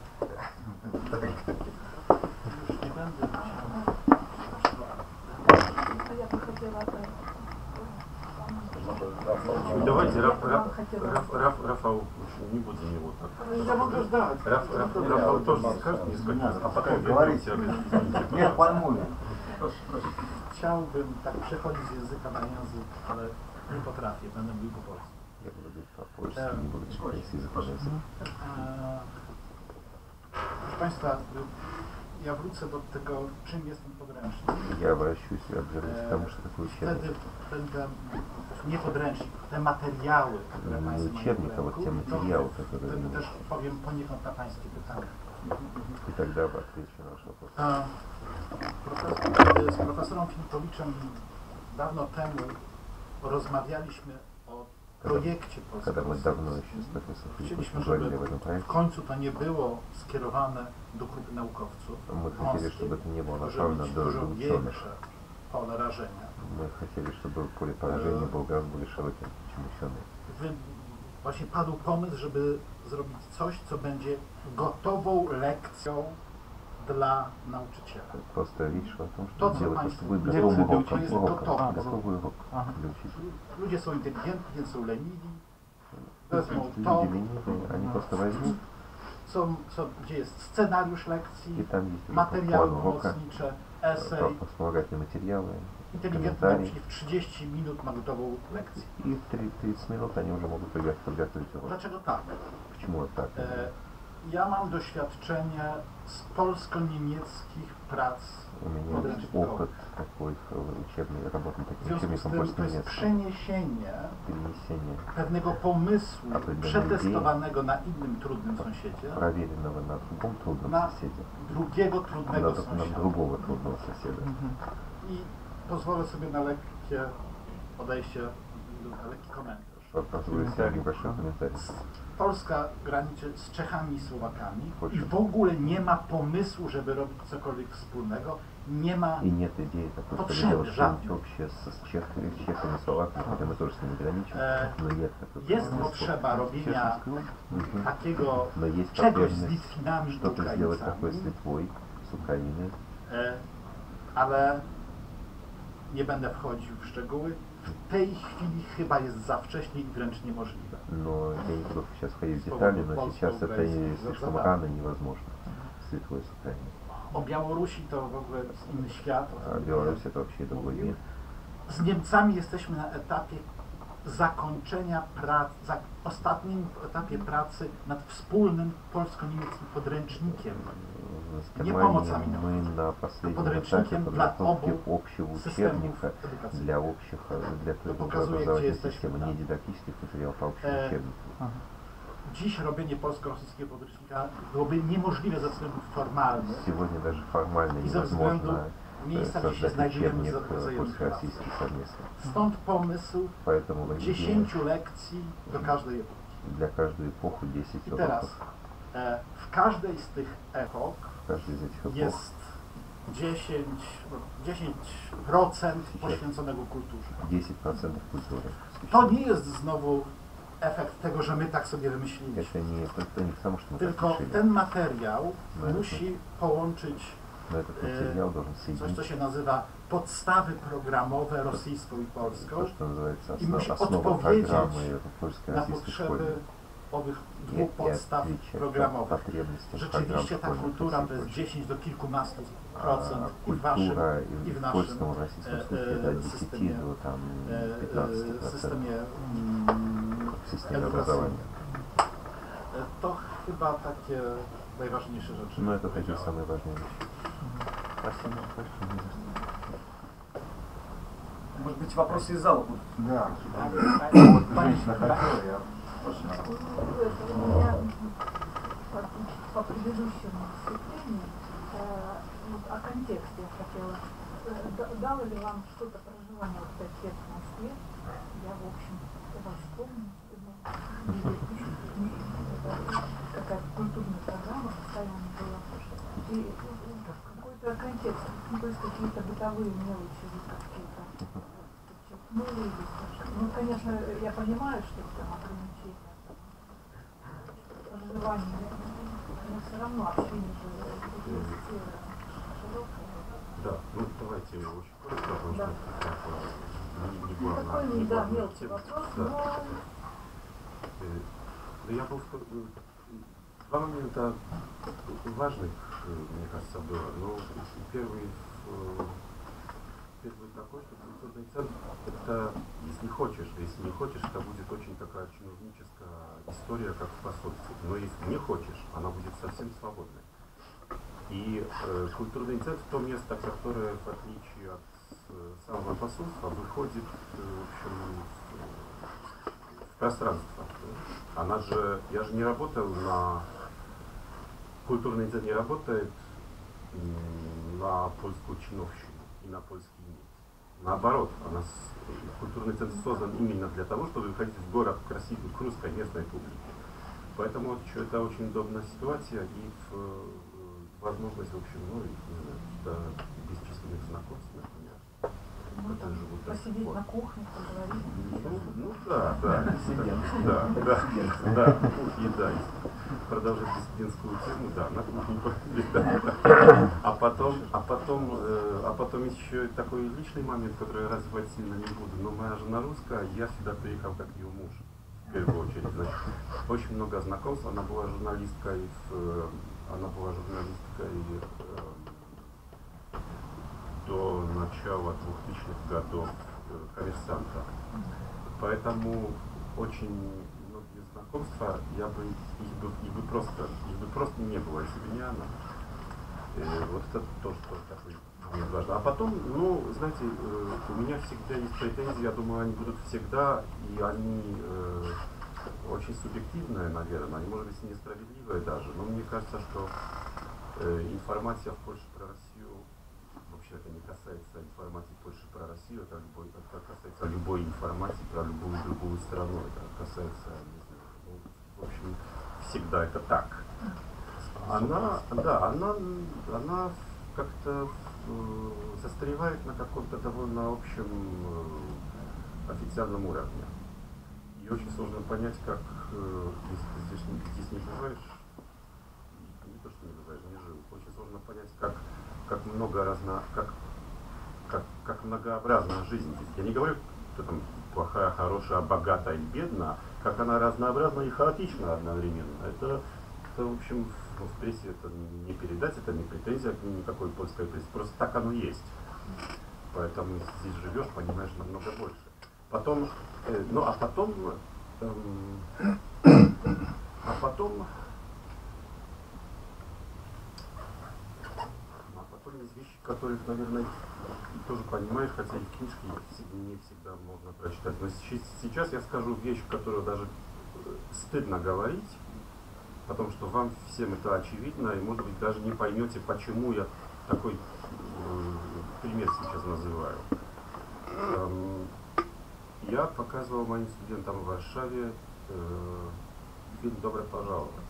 Давайте, Рафал, не будем его так. Я могу ждать. Рафал тоже скажет несколько раз, а потом говорите. Niech pan mówi. Chciałbym tak przechodzić z języka na język, ale nie potrafię, będę mówił po polsku. Я буду говорить по-польски, не буду читать с языка на язык. Proszę Państwa, ja wrócę do tego, czym jest ten podręcznik. Я обращусь и обвернусь к тому, что такое учебник. Wtedy będę, nie podręcznik, te materiały, które Państwo mają учебник, а вот те материалы, которые... Wtedy też powiem poniekąd na Pańskie pytania. И тогда отвечу на ваш вопрос. Z profesorem Filipowiczem dawno temu rozmawialiśmy o projekcie Когда мы давно polskiego. еще с профессором Chcieliśmy, говорили żeby об этом w проекте, końcu to nie było skierowane do grupy naukowców, мы хотели, чтобы это не было może направлено mieć до dużo ученых. większe pole rażenia. Мы хотели, чтобы поле поражения было гораздо более широким, чем ученые. Właśnie padł pomysł, żeby zrobić coś, co będzie gotową lekcją dla nauczyciela. Просто речь о том, To, что co делать, Państwo чтобы wiedzą, готовый урок, to jest gotowe. готовый урок для учителя. Ludzie są inteligentni, nie są leniwi. Люди Wezmą to, ленивые, они просто возьмут, gdzie jest scenariusz и lekcji, там есть materiały план урока, pomocnicze, esej. вспомогательные материалы, Inteligentny комментарии. nauczyciel w 30 minut ma gotową lekcję. И в 30 минут они уже могут подготовить урок. Dlaczego tak? Почему вот так? Ja mam doświadczenie z polsko-niemieckich prac У меня podręcznikowych. опыт такой учебный, работы W таким związku z учебником tym to jest польско-немецким. przeniesienie Перенесение pewnego pomysłu Определенной przetestowanego na innym trudnym sąsiedzie проверенного на другом трудном na соседе, drugiego trudnego на sąsiada. другого трудного соседа. I pozwolę sobie na lekkie podejście, na lekki komentarz. Позволю себе небольшой комментарий. Polska graniczy z Czechami i Słowakami i Очень. w ogóle nie ma pomysłu, żeby robić cokolwiek wspólnego. Nie ma И нет идеи такой, чтобы Potrzeby делать что-нибудь żadnej. общее с чехами, словаками, хотя мы тоже с ними граничим, но нет такой jest помысла potrzeba robienia чешского, takiego но есть czegoś z потребность Litwinami, z что-то сделать такое с Ukraińcami, Литвой, с Украиной. ale nie będę wchodził w szczegóły. W tej chwili chyba jest za wcześnie i wręcz niemożliwe. Но я не буду сейчас входить в детали, но сейчас это слишком рано и невозможно с Литвой, с Украиной. O Białorusi to w ogóle jest inny świat. А Беларусь это вообще другой мир. Z Niemcami jesteśmy na etapie zakończenia pracy, ostatnim etapie pracy nad wspólnym polsko-niemieckim podręcznikiem. С Nie Германией pomocami мы на последнем этапе podręcznikiem dla подготовки obu общего systemów учебника edukacyjnych. для общих, для pokazuje, gdzie образовательной jesteśmy, системы, tak. не дидактических материалов, а общего учебника. Dziś robienie polsko-rosyjskiego podręcznika byłoby niemożliwe ze względów formalnych Сегодня даже формально i ze względu невозможно miejsca, gdzie się создать znajdujemy учебник wzajemnych prac. польско-российский совместно. Stąd pomysł Поэтому 10 lekcji do każdej epoki. для каждой эпохи 10 I уроков. teraz w każdej z tych epok В каждой из этих эпох jest 10% poświęconego kulturze. 10% культуры. To nie jest znowu efekt tego, że my tak sobie wymyśliliśmy. Это не потому, что мы так Tylko решили. ten materiał No, musi połączyć Но этот материал должен coś, co соединить się nazywa podstawy programowe rosyjską i polską то, что называется i musi основа odpowiedzieć программы na польско-российской potrzeby школы. owych И dwóch podstaw отвечать programowych. потребностям Rzeczywiście ta программ kultura to jest 10 do kilkunastu procent i w waszym, Культура i w в naszym польском и российском смысле это от 10 systemie, до там 15%. systemie В системе edukacyjnym. образования. To chyba takie najważniejsze rzeczy. Но это такие самые важные вещи. Спасибо большое. Может быть, вопросы из зала будут? Да. Pani- Женщина хотела, я... У меня по предыдущему выступлению, о контексте я хотела. Дало ли вам что-то проживание вот 5 лет в Москве? Я, в общем, вас помню. Какая-то культурная программа постоянно была. И какой-то контекст, ну, то есть какие-то бытовые мелочи, какие-то подчеркнули. Ну, конечно, я понимаю, что там ограничения проживания, но все равно общение же есть широкое. Да, ну давайте очень коротко, потому что не главное. Такой, да, мелкий вопрос, но... Я был два момента важных, мне кажется, было. Но первый такой, что культурный центр это, если хочешь, если не хочешь, это будет очень такая чиновническая история, как в посольстве. Но если не хочешь, она будет совсем свободной. И культурный центр — то место, которое, в отличие от самого посольства, выходит в общем, в пространство. Она же, я же не работал на культурный центр, не работает на польскую чиновщину и на польский МИД. Наоборот, культурный центр создан именно для того, чтобы выходить в город красивый, к русской местной публике. Поэтому это очень удобная ситуация и возможность, в общем, ну, каких-то бесчисленных знакомств, например. Ну, посидеть на кухне, поговорить. Ну да, на кухне, да. Продолжить диссидентскую тему, да, на кухне поговорить. А потом еще такой личный момент, который я развивать сильно не буду. Но моя жена русская, я сюда приехал как ее муж. В первую очередь, значит, очень много знакомств. Она была журналисткой до начала 2000-х годов «Коммерсанта». Поэтому очень многие знакомства, их бы просто не было, если бы не она. Вот это тоже такой момент важно. А потом, ну, знаете, у меня всегда есть претензии, я думаю, они будут всегда, и они очень субъективные, наверное, и, может быть, несправедливые даже, но мне кажется, что информация в Польше про Россию, вообще это не касается информации в Польше про Россию, это касается любой информации про любую другую страну, это касается, не знаю, ну, в общем, всегда это так. Она как-то застревает на каком-то довольно общем официальном уровне. И очень сложно понять, как, если ты здесь не бываешь, не то, что не бываешь, не жил, очень сложно понять, как многообразна жизнь здесь. Я не говорю, что там плохая, хорошая, богатая или бедная, как она разнообразна и хаотична одновременно. Это в общем, в прессе это не передать, это не претензия к никакой польской прессе, просто так оно есть. Поэтому здесь живешь, понимаешь намного больше. Потом, а потом есть вещи, которых, наверное, тоже понимаешь, хотя и в книжке не всегда можно прочитать. Но сейчас я скажу вещь, которую даже стыдно говорить, потому что вам всем это очевидно, и, может быть, даже не поймете, почему я такой пример сейчас называю. Я показывал моим студентам в Варшаве фильм «Добро пожаловать».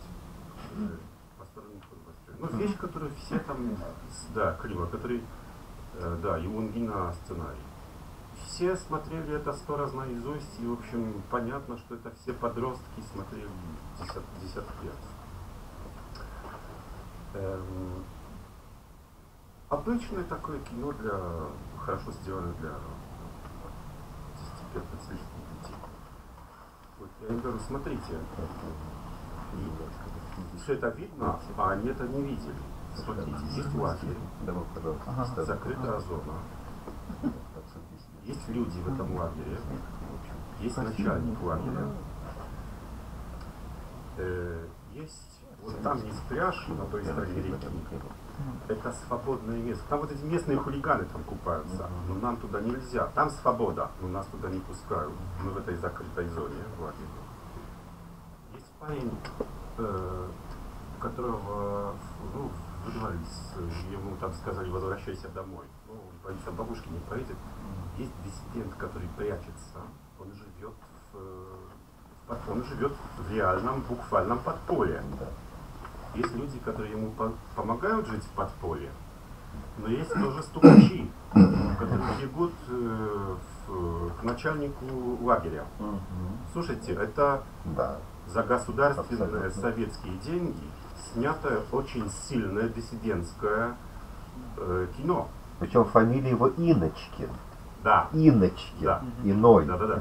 Ну, вещь, которую все там, да, Клима, который, да, и Лунгина сценарий. Все смотрели это 100 раз наизусть, и, в общем, понятно, что это все подростки смотрели десятки лет. Обычное такое кино хорошо сделано для 10-15 детей. Вот, я им говорю, смотрите, все это видно, а они это не видели. Смотрите, есть лагерь, закрытая зона, есть люди в этом лагере, есть начальник лагеря, есть, вот там есть пляж на той стороне реки, это свободное место. Там вот эти местные хулиганы там купаются, но нам туда нельзя, там свобода, но нас туда не пускают, мы в этой закрытой зоне в лагере. Есть парень, у которого выдворились, ему там сказали, возвращайся домой. Ну, он боится бабушки, не поедет. Есть диссидент, который прячется, он живет в реальном, буквальном подполье. Есть люди, которые ему помогают жить в подполье, но есть тоже стукачи, которые бегут к начальнику лагеря. Слушайте, это за государственные советские деньги снято очень сильное диссидентское кино. Причем фамилия его Иночкин. Да. Иночкин. Да. Иной.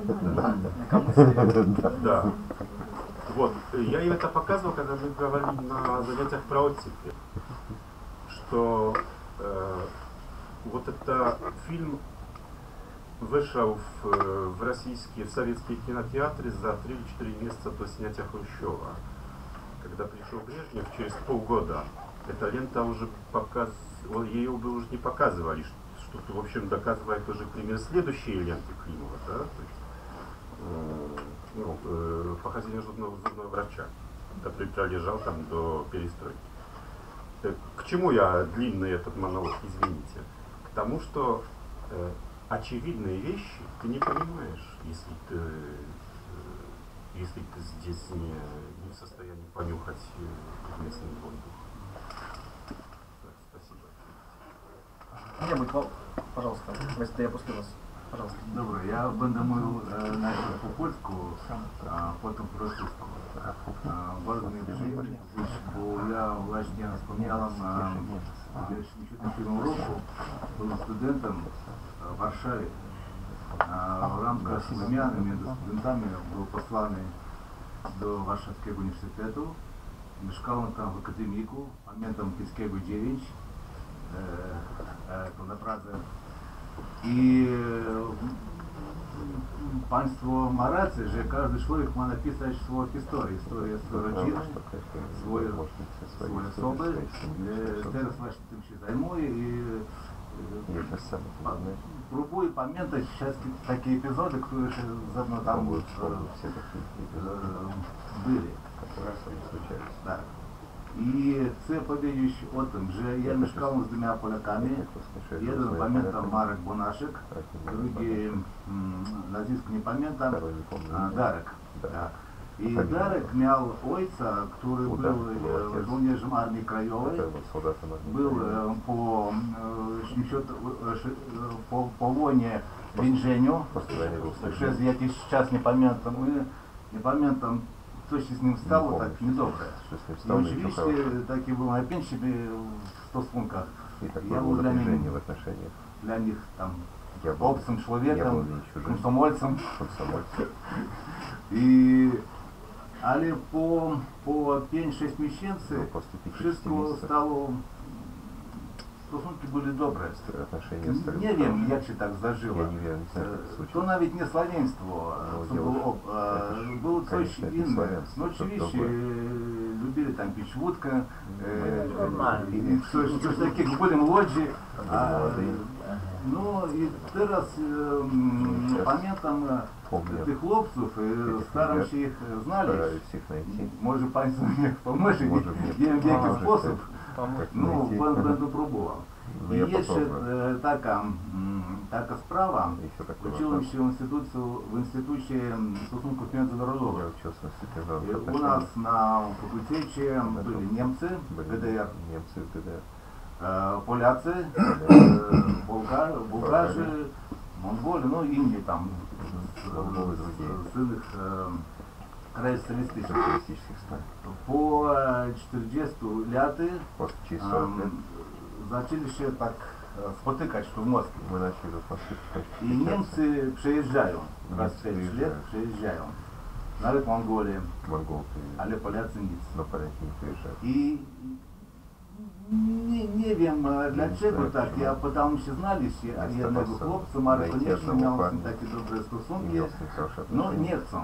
Да. Вот. Я им это показывал, когда мы говорили на занятиях про оттепель, что вот это фильм вышел в российские, в советские кинотеатры за 3 или 4 месяца до снятия Хрущева. Когда пришел Брежнев, через полгода эта лента уже ее бы уже не показывали, что в общем доказывает уже пример следующей ленты Климова, да? Похождение зубного врача, который пролежал там до перестройки. К чему я длинный этот монолог, извините? К тому, что очевидные вещи ты не понимаешь, если ты здесь не в состоянии понюхать местный воздух. Спасибо. Пожалуйста, если я после вас. Пожалуйста. Добре, я думаю najpierw po polsku, a potem po rosyjsku. Bardzo mi przyjemnie, bo ja właśnie wspomniałem w 2007 roku, byłem studentem w Warszawie. W ramach wymiany między studentami był posłany do Warszawskiego Uniwersytetu. Mieszkałem tam w akademiku, pamiętam Piłsudskiego 9, to naprawdę. I państwo ma rację, że każdy człowiek ma napisać swoją historię, swojej rodziny, swoje osoby. Teraz właśnie tym się zajmuję i próbuję pamiętać wszystkie takie epizody, które się ze mną tam byli. Tak. I chcę powiedzieć o tym, że ja mieszkałem z 2 Polakami. Jeden pamiętam Marek Bonaszyk, drugi nazwisko nie pamiętam, Darek. Tak. I Darek miał ojca, który był żołnierzem Armii Krajowej. Był po wojnie w więzieniu. Przez jakiś czas nie pamiętam. Coś się z nim stało tak niedobre. I oczywiście takie było napięcie sobie w stosunkach. Ja był dla nich tam obcym człowiekiem, komsomolcem. Ale po 5-6 miesięcy wszystko stało, stosunki były dobre. Nie wiem, jak się tak zdarzyło. To nawet nie sławieństwo, było coś innego. No oczywiście lubili tam pić wódkę, coś takiego, byli młodzi. No i teraz pamiętam tych chłopców, staram się ich znaleźć. Może Państwo mi pomoże, nie wiem w jaki sposób. No, będę próbował. I jeszcze taka sprawa, uczyłem się w Instytucie Stosunków Międzynarodowych. U nas na fakultecie byli Niemcy, GDR, Polacy, Bułgarzy, Mongole, no i inni tam z innych krajów socjalistycznych. Po 40 latach zaczęli się tak spotykać tu w Moskwie. I Niemcy przyjeżdżają, raz w 5 lat przyjeżdżają. Nawet Mongolie, ale Polacy nic. I nie wiem dlaczego tak, ja pytałem się znaleźć jednego chłopca, Marek koniecznie miał takie dobre stosunki, no nie chcą.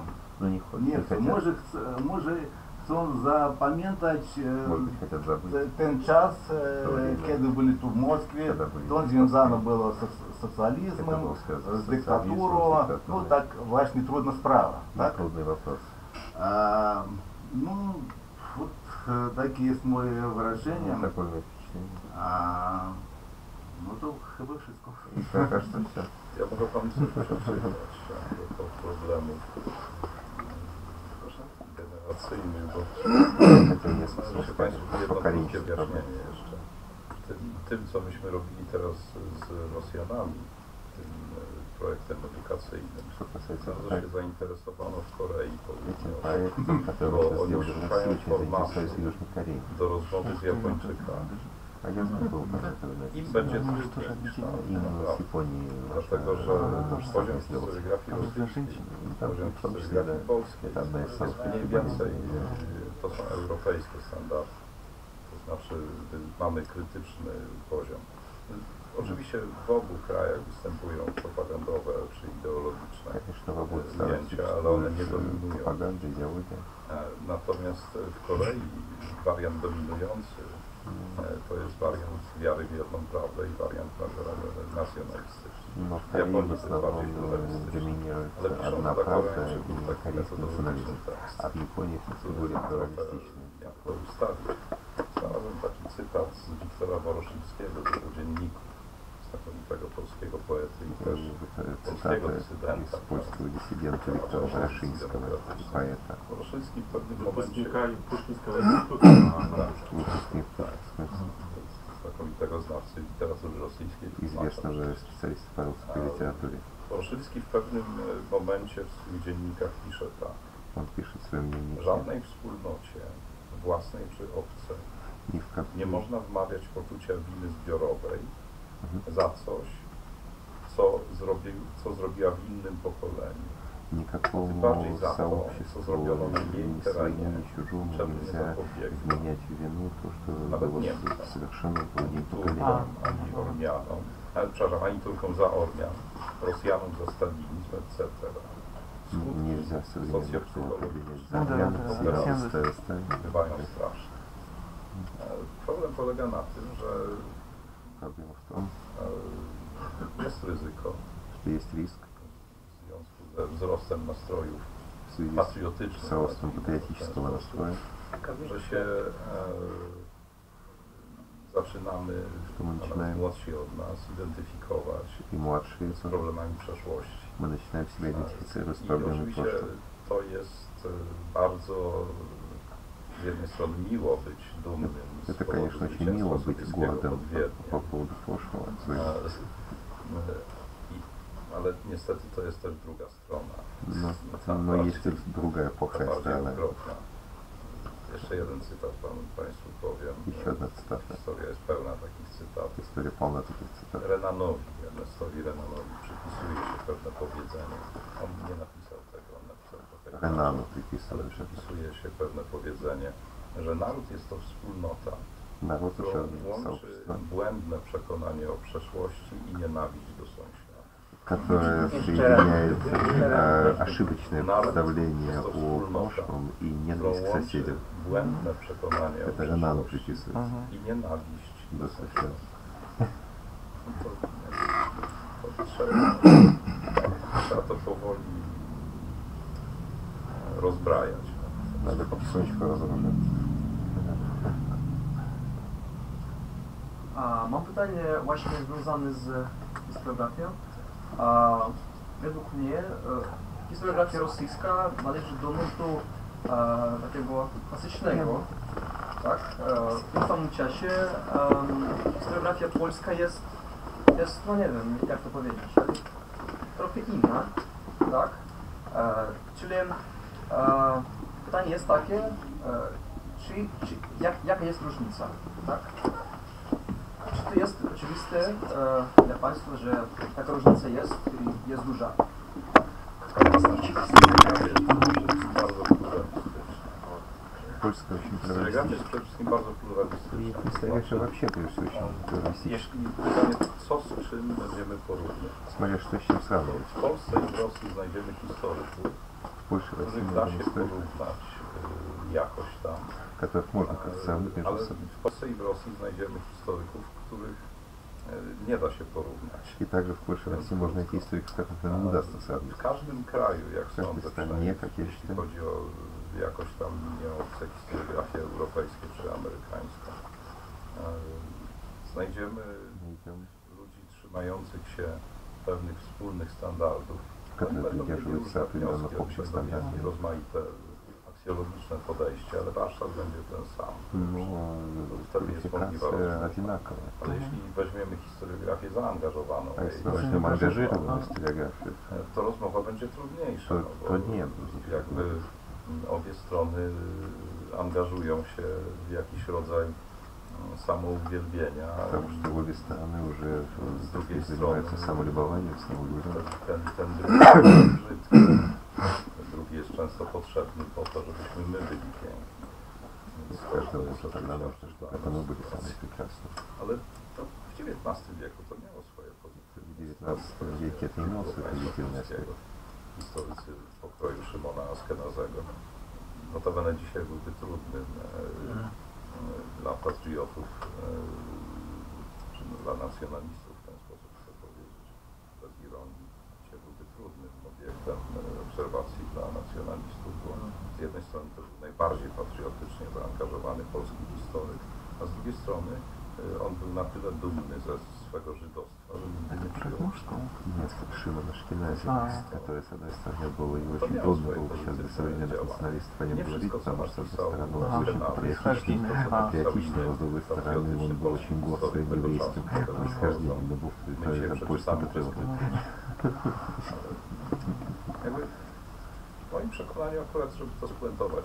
Może chcą zapamiętać ten czas, kiedy byli tu w Moskwie, to związane było z socjalizmem, z dyktaturą, no tak właśnie trudna sprawa. Tak? No, takie jest moje wrażenie. Такое впечатление. No to chyba wszystko. Мне кажется, все. Ja mogę Panu coś przeczytać do problemów generacyjnych, bo może się Państwu jedno krótkie wyjaśnienie jeszcze. Tym, co myśmy robili teraz z Rosjanami, tym projektem edukacyjnym, bardzo się zainteresowano w Korei Południowej, bo oni szukają formatu do rozmowy z Japończykami. Im będzie trudniejsza, dlatego że poziom historiografii rosyjskiej, poziom historiografii polskiej jest mniej więcej, to są europejskie standardy, to znaczy mamy krytyczny poziom. Oczywiście w obu krajach występują propagandowe czy ideologiczne ujęcia, ale one nie dominują. Natomiast w Korei wariant dominujący to jest wariant wiary w jedną prawdę i wariant nacjonalistyczny. W Japonii to jest bardziej pluralistyczny, ale piszą na Koreańczyków taki metodologiczny tekst, który jak to ustawić. Znalazłem taki cytat z Wiktora Woroszyńskiego, tego dzienniku, znakomitego polskiego poety i też polskiego dysydenta. Woroszyński w pewnym momencie znakomitego znawcy literatury rosyjskiej. Woroszyński w pewnym momencie w swoich dziennikach pisze tak. Żadnej wspólnocie, własnej czy obcej, nie można wmawiać poczucia winy zbiorowej za coś, co zrobiła w innym pokoleniu. Tym bardziej za to, co zrobiono na jej terenie, czemu nie zapobiegło. Nawet Niemcom, ani Turkom, ani Ormianom, przepraszam, ani Turkom za Ormian, Rosjanom za stalinizm, etc. Skutki socjopsychologiczne bywają straszne. Problem polega na tym, że jest ryzyko w związku ze wzrostem nastrojów patriotycznych, że się zaczynamy, nawet młodsi od nas, identyfikować z problemami przeszłości. I oczywiście to jest bardzo z jednej strony miło być dumnym z powodu zwycięstwa sowieckiego pod Wiedniem. Ale niestety to jest też druga strona. Bardziej okropna. Jeszcze jeden cytat Państwu powiem. Historia jest pełna takich cytatów. Ernestowi Renanowi przypisuje się pewne powiedzenie. On nie napisał tego, on napisał trochę inaczej, ale przypisuje się pewne powiedzenie, że naród jest to wspólnota, która łączy błędne przekonanie o przeszłości i nienawiść do sąsiada. Которая соединяет ошибочное представление о прошлом и ненависть к соседям. Это Ренану приписывается. Do соседа. Trzeba to powoli rozbrajać. Надо потихонечку разоружаться. Mam pytanie właśnie związane z historiografią. Według mnie historiografia rosyjska należy do nurtu takiego klasycznego. Tak? W tym samym czasie historiografia polska jest, no nie wiem jak to powiedzieć, trochę inna. Tak? Czyli pytanie jest takie, jaka jest różnica? Tak? Czy to jest oczywiste dla Państwa, że taka różnica jest i jest duża? Польская очень Historiografia jest przede wszystkim bardzo pluralistyczna. Historiografia вообще, прежде всего, очень плюралистична. Jeśli pytanie, co z czym będziemy porównać? Смотря что с чем сравнивать. W Polsce i w Rosji znajdziemy historyków, В Польше, в России których da можно się историк, porównać jakoś tam. которых можно как-то сравнить между Ale собой. w Polsce i w Rosji znajdziemy historyków, których nie da się porównać. И также в Польше и России можно найти историков, которых не удастся сравнить. W każdym kraju, jak W każdej sądzę, стране, przynajmniej как я jeśli считаю, chodzi o jakoś tam linię obce historiografia europejską czy amerykańską. Znajdziemy ludzi trzymających się pewnych wspólnych standardów. Oni będą mieli różne wnioski, będą mieli rozmaite aksjologiczne podejście, ale warsztat będzie ten sam. Wtedy jest możliwa rozmowa. Ale jeśli weźmiemy historiografię zaangażowaną, to rozmowa będzie trudniejsza. Bo jakby obie strony angażują się w jakiś rodzaj samouwielbienia. Обе стороны уже z drugiej strony самолюбованием, самолюбованием. Ten drugi jest brzydki. Drugi jest często potrzebny po to, żebyśmy my byli piękni. Ale to w XIX wieku to miało swoje pozytywy. W XIX wieku to miało swoje pozytywne aspekty. Historycy pokroju Szymona Askenazego. Notabene dzisiaj byłby trudnym dla patriotów, czy dla nacjonalistów w ten sposób chcę powiedzieć, bez ironii. Dzisiaj byłby trudnym obiektem obserwacji dla nacjonalistów, bo z jednej strony to był najbardziej patriotycznie zaangażowany polski historyk, a z drugiej strony on był na tyle dumny ze swego żydostwa, że nigdy nie przyjął Шимон Ашкенази, который, с одной стороны, было и очень трудно было сейчас для современных националистов о нем говорить, потому что, с одной стороны, он очень патриотичный, но с другой стороны, он был очень горд своим еврейским происхождением, но был польским патриотом. W moim przekonaniu akurat, żeby to spuentować,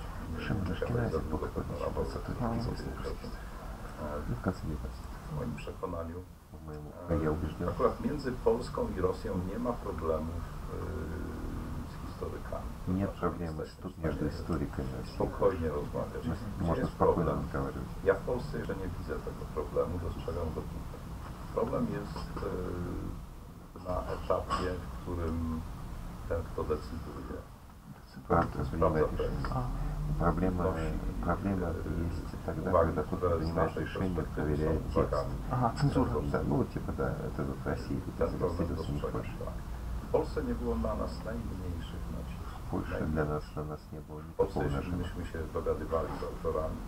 w moim przekonaniu akurat między Polską i Rosją nie ma problemów z historykami. Нет проблем тут между историками. Spokojnie rozmawiać. Gdzie jest problem? Ja w Polsce jeszcze nie widzę tego problemu, dostrzegam go tutaj. Problem jest na etapie, w którym ten, kto decyduje, Проблема есть тогда, когда кто-то принимает решение, проверяет текст. Цензура. Да, ну, типа, да, это в России, тут у них больше. W Polsce nie było na nas najmniejszych nacisków. W Polsce dla nas nie było w Polsce, jeśli myśmy się dogadywali z autorami,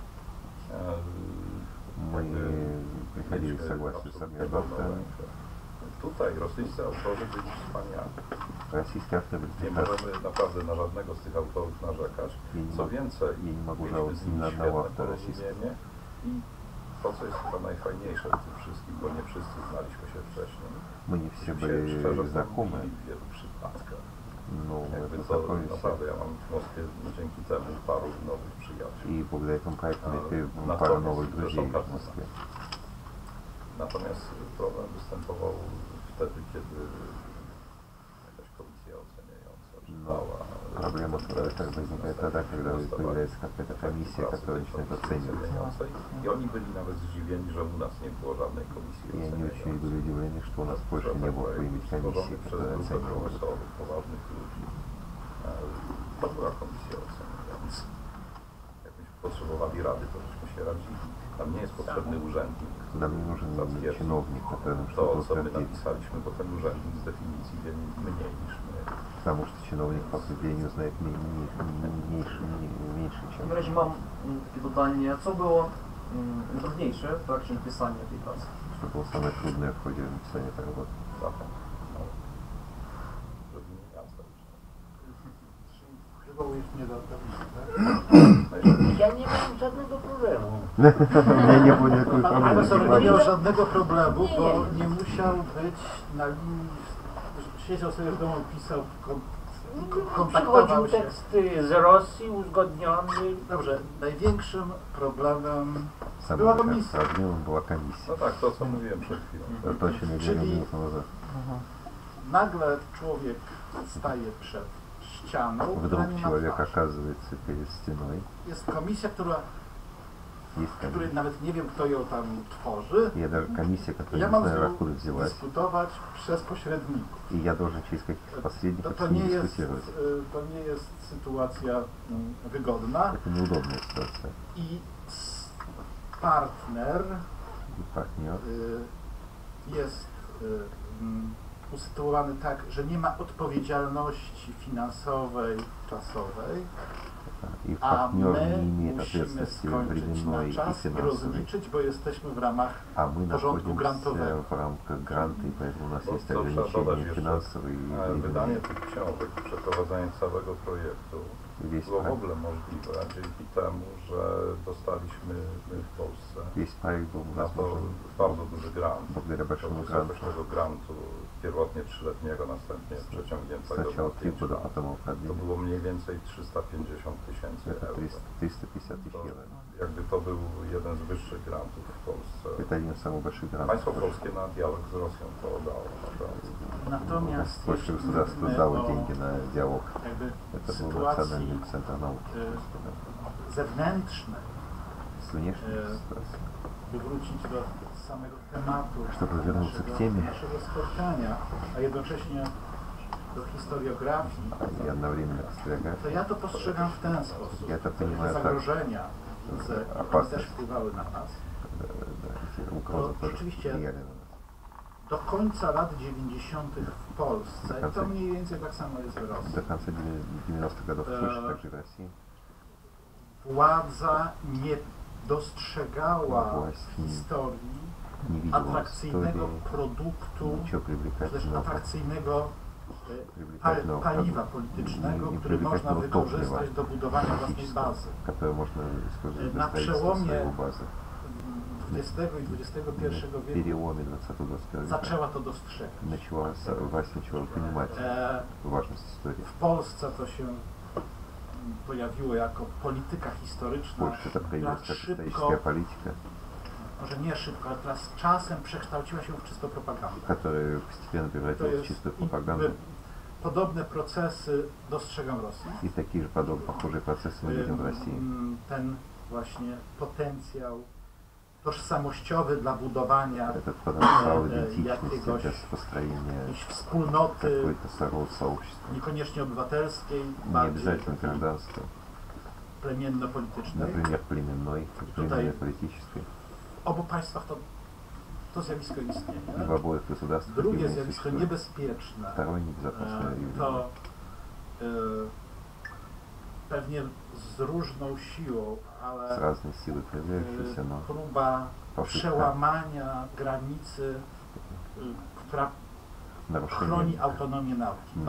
мы приходили к согласию с самими авторами. Tutaj rosyjscy autorzy byli wspaniali. Nie możemy naprawdę na żadnego z tych autorów narzekać. Co więcej, mieliśmy z nimi świetne porozumienie i to, co jest chyba najfajniejsze w tym wszystkim, bo nie wszyscy znaliśmy się wcześniej. Мы не все были знакомы. W wielu przypadkach. Ну, Jakby это to такое naprawdę, ja mam w Moskwie dzięki temu paru nowych przyjaciół. И благодаря этому проекту я пару новых друзей в Москве. Natomiast problem występował wtedy, kiedy jakaś komisja oceniająca czytała. Проблема так возникает тогда, когда появляется какая-то комиссия, которая начинает оценивать. I oni byli nawet zdziwieni, że u nas nie było żadnej komisji И они очень были удивлены, что у нас в Польше не было какой-нибудь комиссии, которая оценивала. Poważnych ludzi. To była komisja oceniająca. Jakbyśmy potrzebowali rady, to byśmy się radzili. Nam nie jest potrzebny urzędnik. Nam nie нужен чиновник, который нам to, что-то co my утвердит. napisaliśmy, bo ten urzędnik z definicji wie mniej niż my. Потому что чиновник по определению знает меньше, W чем... takim razie mam takie pytanie, co było trudniejsze w trakcie napisania tej pracy? Что было самое трудное в ходе написания этой работы? Przywołujesz mnie do tablicy, tak? Ja nie mam żadnego problemu. Ja nie było никакой Pan проблемы. profesor nie miał żadnego problemu, bo nie musiał być na linii, siedział sobie w domu, pisał, kontaktował Przychodził się. tekst z Rosji uzgodniony. Dobrze, największym problemem Była komisja. Problemem była komisja. No tak, to co mówiłem przed chwilą. To się nie dzieje minut назад. Nagle człowiek staje przed ścianą, która Wdруг nie ma человек twarzy. оказывается перед стеной. Jest komisja, Есть której nawet nie wiem, kto ją tam tworzy. Я даже комиссия, которая Ja не mam знаю, z nią откуда взялась. dyskutować przez pośredników. И я должен через каких-то посредников To с ней nie jest, дискутировать. to nie jest sytuacja wygodna. Это неудобная ситуация. I partner И партнер jest usytuowany tak, że nie ma odpowiedzialności finansowej, czasowej, a my musimy skończyć na czas i rozliczyć, bo jesteśmy w ramach porządku grantowego. Wydanie tych książek, przeprowadzenie całego projektu było w ogóle możliwe dzięki temu, że dostaliśmy w Polsce na to bardzo duży grant. Wysokość tego grantu pierwotnie 3-letniego, następnie przeciągniętego na 5 lat. To było mniej więcej 350 000 euro. Jakby to był jeden z wyższych grantów w Polsce. Państwo polskie na dialog z Rosją to dało. Natomiast jeśli mówimy o sytuacji zewnętrznej, by wrócić do samego tematu naszego spotkania, a jednocześnie do historiografii, to ja to postrzegam w ten sposób. Te zagrożenia, które też wpływały na nas, to rzeczywiście do końca lat 90. w Polsce, to mniej więcej tak samo jest w Rosji, władza nie dostrzegała w historii atrakcyjnego produktu, czy też atrakcyjnego paliwa politycznego, który można wykorzystać do budowania własnej bazy. Na przełomie XX i XXI wieku zaczęła to dostrzegać. W Polsce to się pojawiło jako polityka historyczna, która szybko, może nie szybko, ale teraz z czasem przekształciła się w czysto propagandę. To jest podobne procesy dostrzegam w Rosji. Ten właśnie potencjał tożsamościowy dla budowania jakiejś wspólnoty, niekoniecznie obywatelskiej, bardziej plemienno-politycznej. Tutaj w obu państwach to zjawisko istnieje. Drugie zjawisko niebezpieczne to pewnie z różną siłą, ale próba przełamania granicy, która chroni autonomię nauki.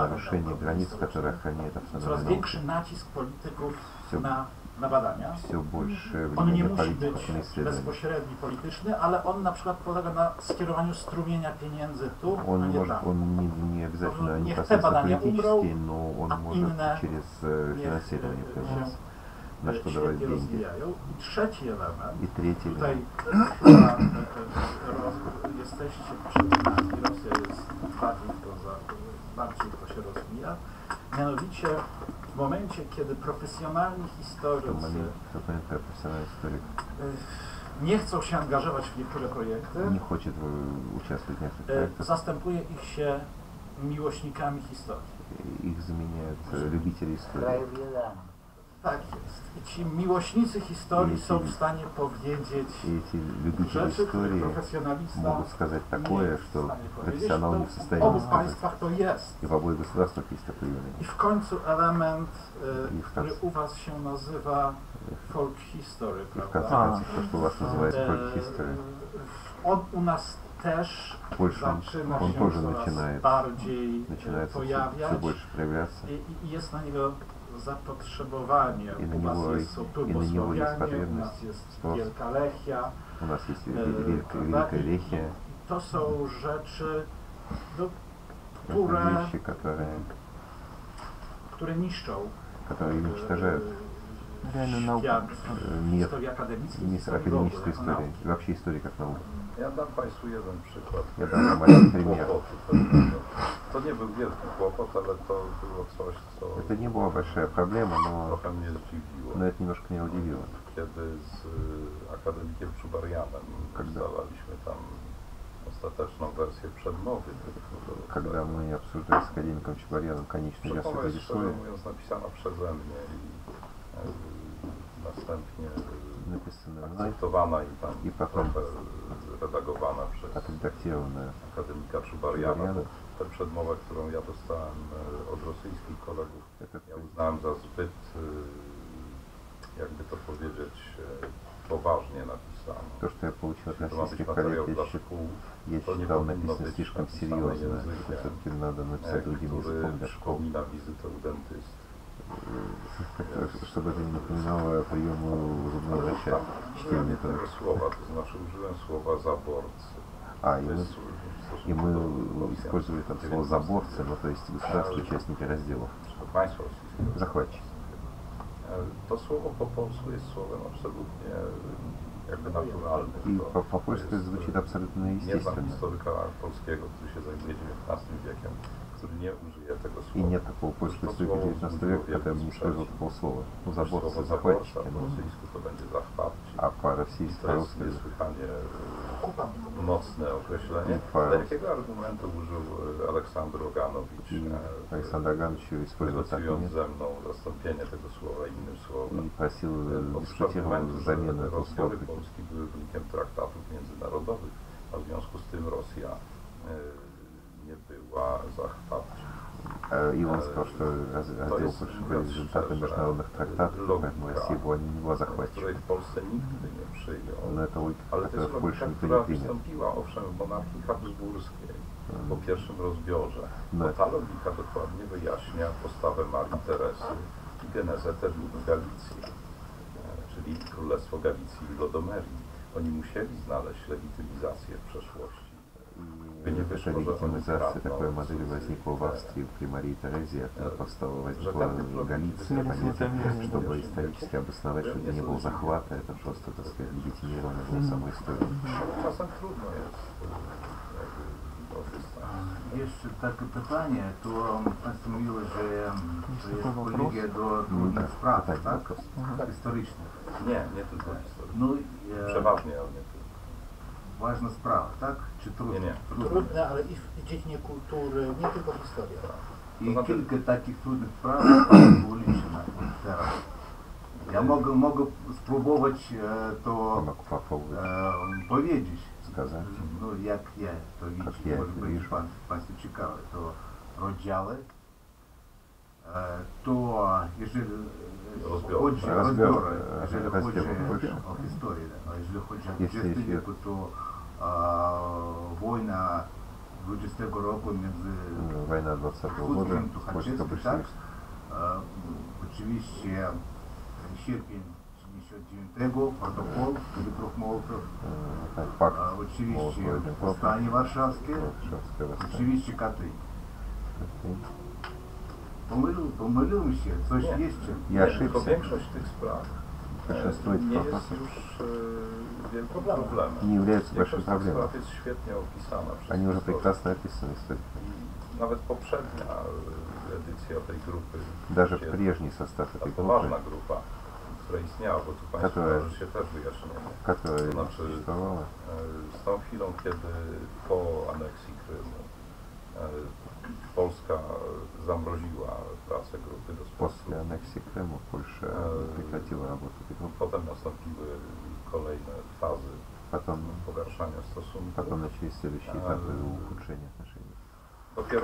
Coraz większy nacisk polityków na badania. On nie musi być bezpośredni, polityczny, ale on na przykład polega na skierowaniu strumienia pieniędzy tu, a nie tam. Niech te badania umrą, a inne niech się świetnie rozwijają. I trzeci element, tutaj jesteście przekonani, Rosja jest bardziej to się rozwija, mianowicie w momencie, kiedy profesjonalni historycy nie chcą się angażować w niektóre projekty, zastępuje ich się miłośnikami historii. Tak jest. I ci miłośnicy historii są w stanie powiedzieć rzeczy, które profesjonalista nie jest w stanie powiedzieć. W obu państwach to jest. I w końcu element, który u was się nazywa folk history, prawda? On u nas też zaczyna się coraz bardziej pojawiać i jest na niego zapotrzebowanie. U nas są turbosłowianie, u nas jest Wielka Lechia. To są rzeczy, które niszczą świat historii akademickiej, historii nauki. Ja dam Państwu jeden przykład. To nie był wielki kłopot, ale to było coś, co trochę mnie zdziwiło. Kiedy z akademikiem Czubarianem ustalaliśmy tam ostateczną wersję przedmowy. Когда мы обсуждали с академиком Чубарьяном конечную версию Przedmowa jest, szczerze предисловия, mówiąc, napisana przeze mnie i następnie akceptowana i tam trochę redagowana przez akademika Czubariana. tę przedmowę, którą ja dostałem od rosyjskich kolegów, ja uznałem za zbyt, jakby to powiedzieć, poważnie napisane. То, что я получил от To ma być российских materiał коллег, dla я szkół, to nie считал powinno написано być слишком napisane серьезно, что językiem, все-таки надо написать другим языком для школ. przypomina wizytę u dentysty. Чтобы это не напоминало приему зубного врача. Чтение Tego słowa, to znaczy użyłem słowa zaborcy. И мы использовали там слово «заборцы», ну то есть государственные участники разделов. Państwo rosyjskie. Захватчики. To słowo po polsku jest słowem absolutnie jakby naturalnym. И по-польски звучит абсолютно Nie znam естественно. historyka polskiego, który się zajmuje XIX wiekiem, który nie użyje tego И słowa. нет такого польского историка XIX века, который не использовал такого слова. Ну, заборцы, Słowo захватчики. zaborca po rosyjsku to będzie zachwatci. А по-российски, To jest по-русски niesłychanie mocne określenie. Ale jakiego argumentu użył Aleksandr Oganowicz, Aleksander Agанович использовал так negocjując ze mną zastąpienie tego słowa innym słowem? и просил, Otóż дискутировал argumentu, że замену этого rozbiory слова. Polski były wynikiem traktatów międzynarodowych, a w związku z tym Rosja nie była zachwatcza. И он сказал, что раздел Польши был результатом международных трактатов, поэтому Россия не была захвачена. Której w Polsce nigdy nie przyjął. Но это логика, Ale to которую jest в Польше logika, никто która не принял. wystąpiła owszem w monarchii habsburskiej po pierwszym rozbiorze. No. Bo ta logika dokładnie wyjaśnia postawę Marii Teresy i genezę terminu Galicji, czyli Królestwo Galicji i Lodomerii. Oni musieli znaleźć legitymizację w przeszłości. И эта легитимизация такой модели возникла в Австрии при Марии Терезе, возникла в Галиции, понятие, чтобы исторически обосновать, что это не был захват, а это просто, так сказать, легитимировано было самой историей. Czasem trudno jest Jeszcze takie pytanie, to Państwo mówiły, że jest kolegia do trudnych spraw, tak? Historycznych. Nie tylko historycznych. No, przeważnie, ale nie tylko. Ważna sprawa, tak? Czy trudne? Nie. Trudne, ale i w dziedzinie kultury, nie tylko historia. I kilka takich trudnych spraw było liczne teraz. Ja mogę spróbować to powiedzieć. Сказать. No jak ja to widzę, może być Państwu ciekawe. To rozdziały, to jeżeli chodzi o rozbiory, jeżeli chodzi o historię, a jeżeli chodzi o XX wieku, to wojna 20 roku między Wojna 20 Хутkiem Тухачевskim, tak? Oczywiście sierpień 79, protokół Ribbentrop-Mołotow, oczywiście powstanie warszawskie, oczywiście Katyń. Pomyliłem się, coś jeszcze. Tylko większość tych spraw nie jest już wielkim problemem. Не является большой проблемой. Spraw jest świetnie opisana przez Они уже прекрасно описаны, кстати. Nawet poprzednia edycja tej grupy. Даже прежний состав этой to ważna grupa, która istniała, bo tu Państwo może się też wyjaśnienie. To znaczy z tą chwilą, kiedy po aneksji Krymu Polska zamroziła pracę grupy do После аннексии Крыма Польша прекратила работу этой группы. Potem nastąpiły kolejne fazy pogarszania stosunków. Потом начались следующие этапы ухудшения отношений. Dopiero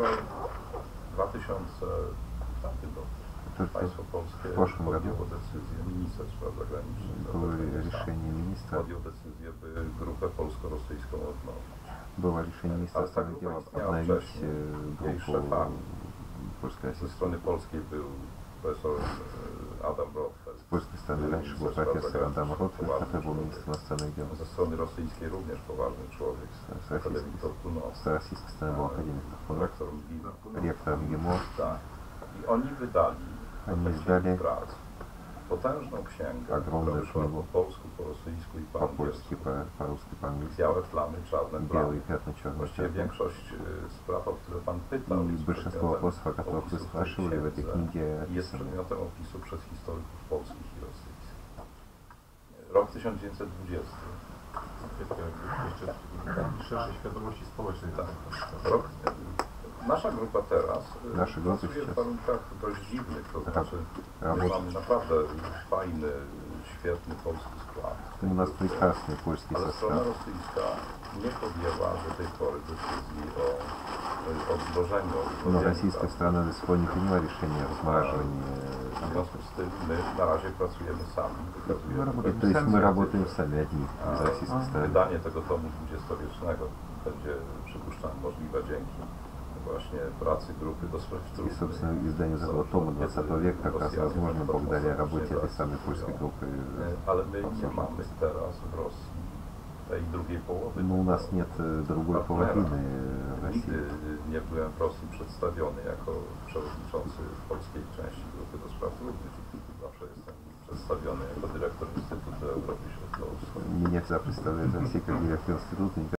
2004 rok państwo polskie podjęło decyzję, minister spraw zagranicznych podjął decyzję, by grupę polsko-rosyjską odnowić. Было решение Министерства дел обновить группу Ze strony polskiej był profesor Adam Rotfeld. С польской стороны раньше был профессор Адам Ротфельд, который был министром иностранных дел. Ze strony rosyjskiej również poważny człowiek z Akademii Torkunow. С российской стороны был академик Torkunow, ректором ГИМО. Tak. I oni wydali prac potężną księgę, która wyszła po polsku, po rosyjsku i po angielsku. Białe plamy, czarne plamy. Właściwie większość spraw, o które Pan pytał, jest przedmiotem opisu przez historyków polskich i rosyjskich. Rok 1920. Jeszcze szerszej świadomości społecznej. Tak. Nasza grupa teraz pracuje w warunkach dość dziwnych, to znaczy mamy naprawdę fajny, świetny polski skład. Ale strona rosyjska nie podjęła do tej pory decyzji o odmrożeniu. Но российская сторона до сих пор не приняла решение о размораживании. W związku z tym my na razie pracujemy sami. То есть мы работаем сами одни z российской стороны. Wydanie tego tomu XX-wiecznego będzie, przypuszczam, możliwe dzięki właśnie pracy grupy do spraw И, trudnych. собственно, издание этого тома 20 века как раз возможно благодаря работе этой самой польской группы. Ale my nie mamy teraz w Rosji tej drugiej połowy. Но у нас нет другой половины в Nigdy России. nie byłem w Rosji przedstawiony jako przewodniczący polskiej części grupy do spraw trudnych. Zawsze jestem przedstawiony jako dyrektor Instytutu Europy Środkowo-Wschodniej. Меня всегда представляют в России как директор института,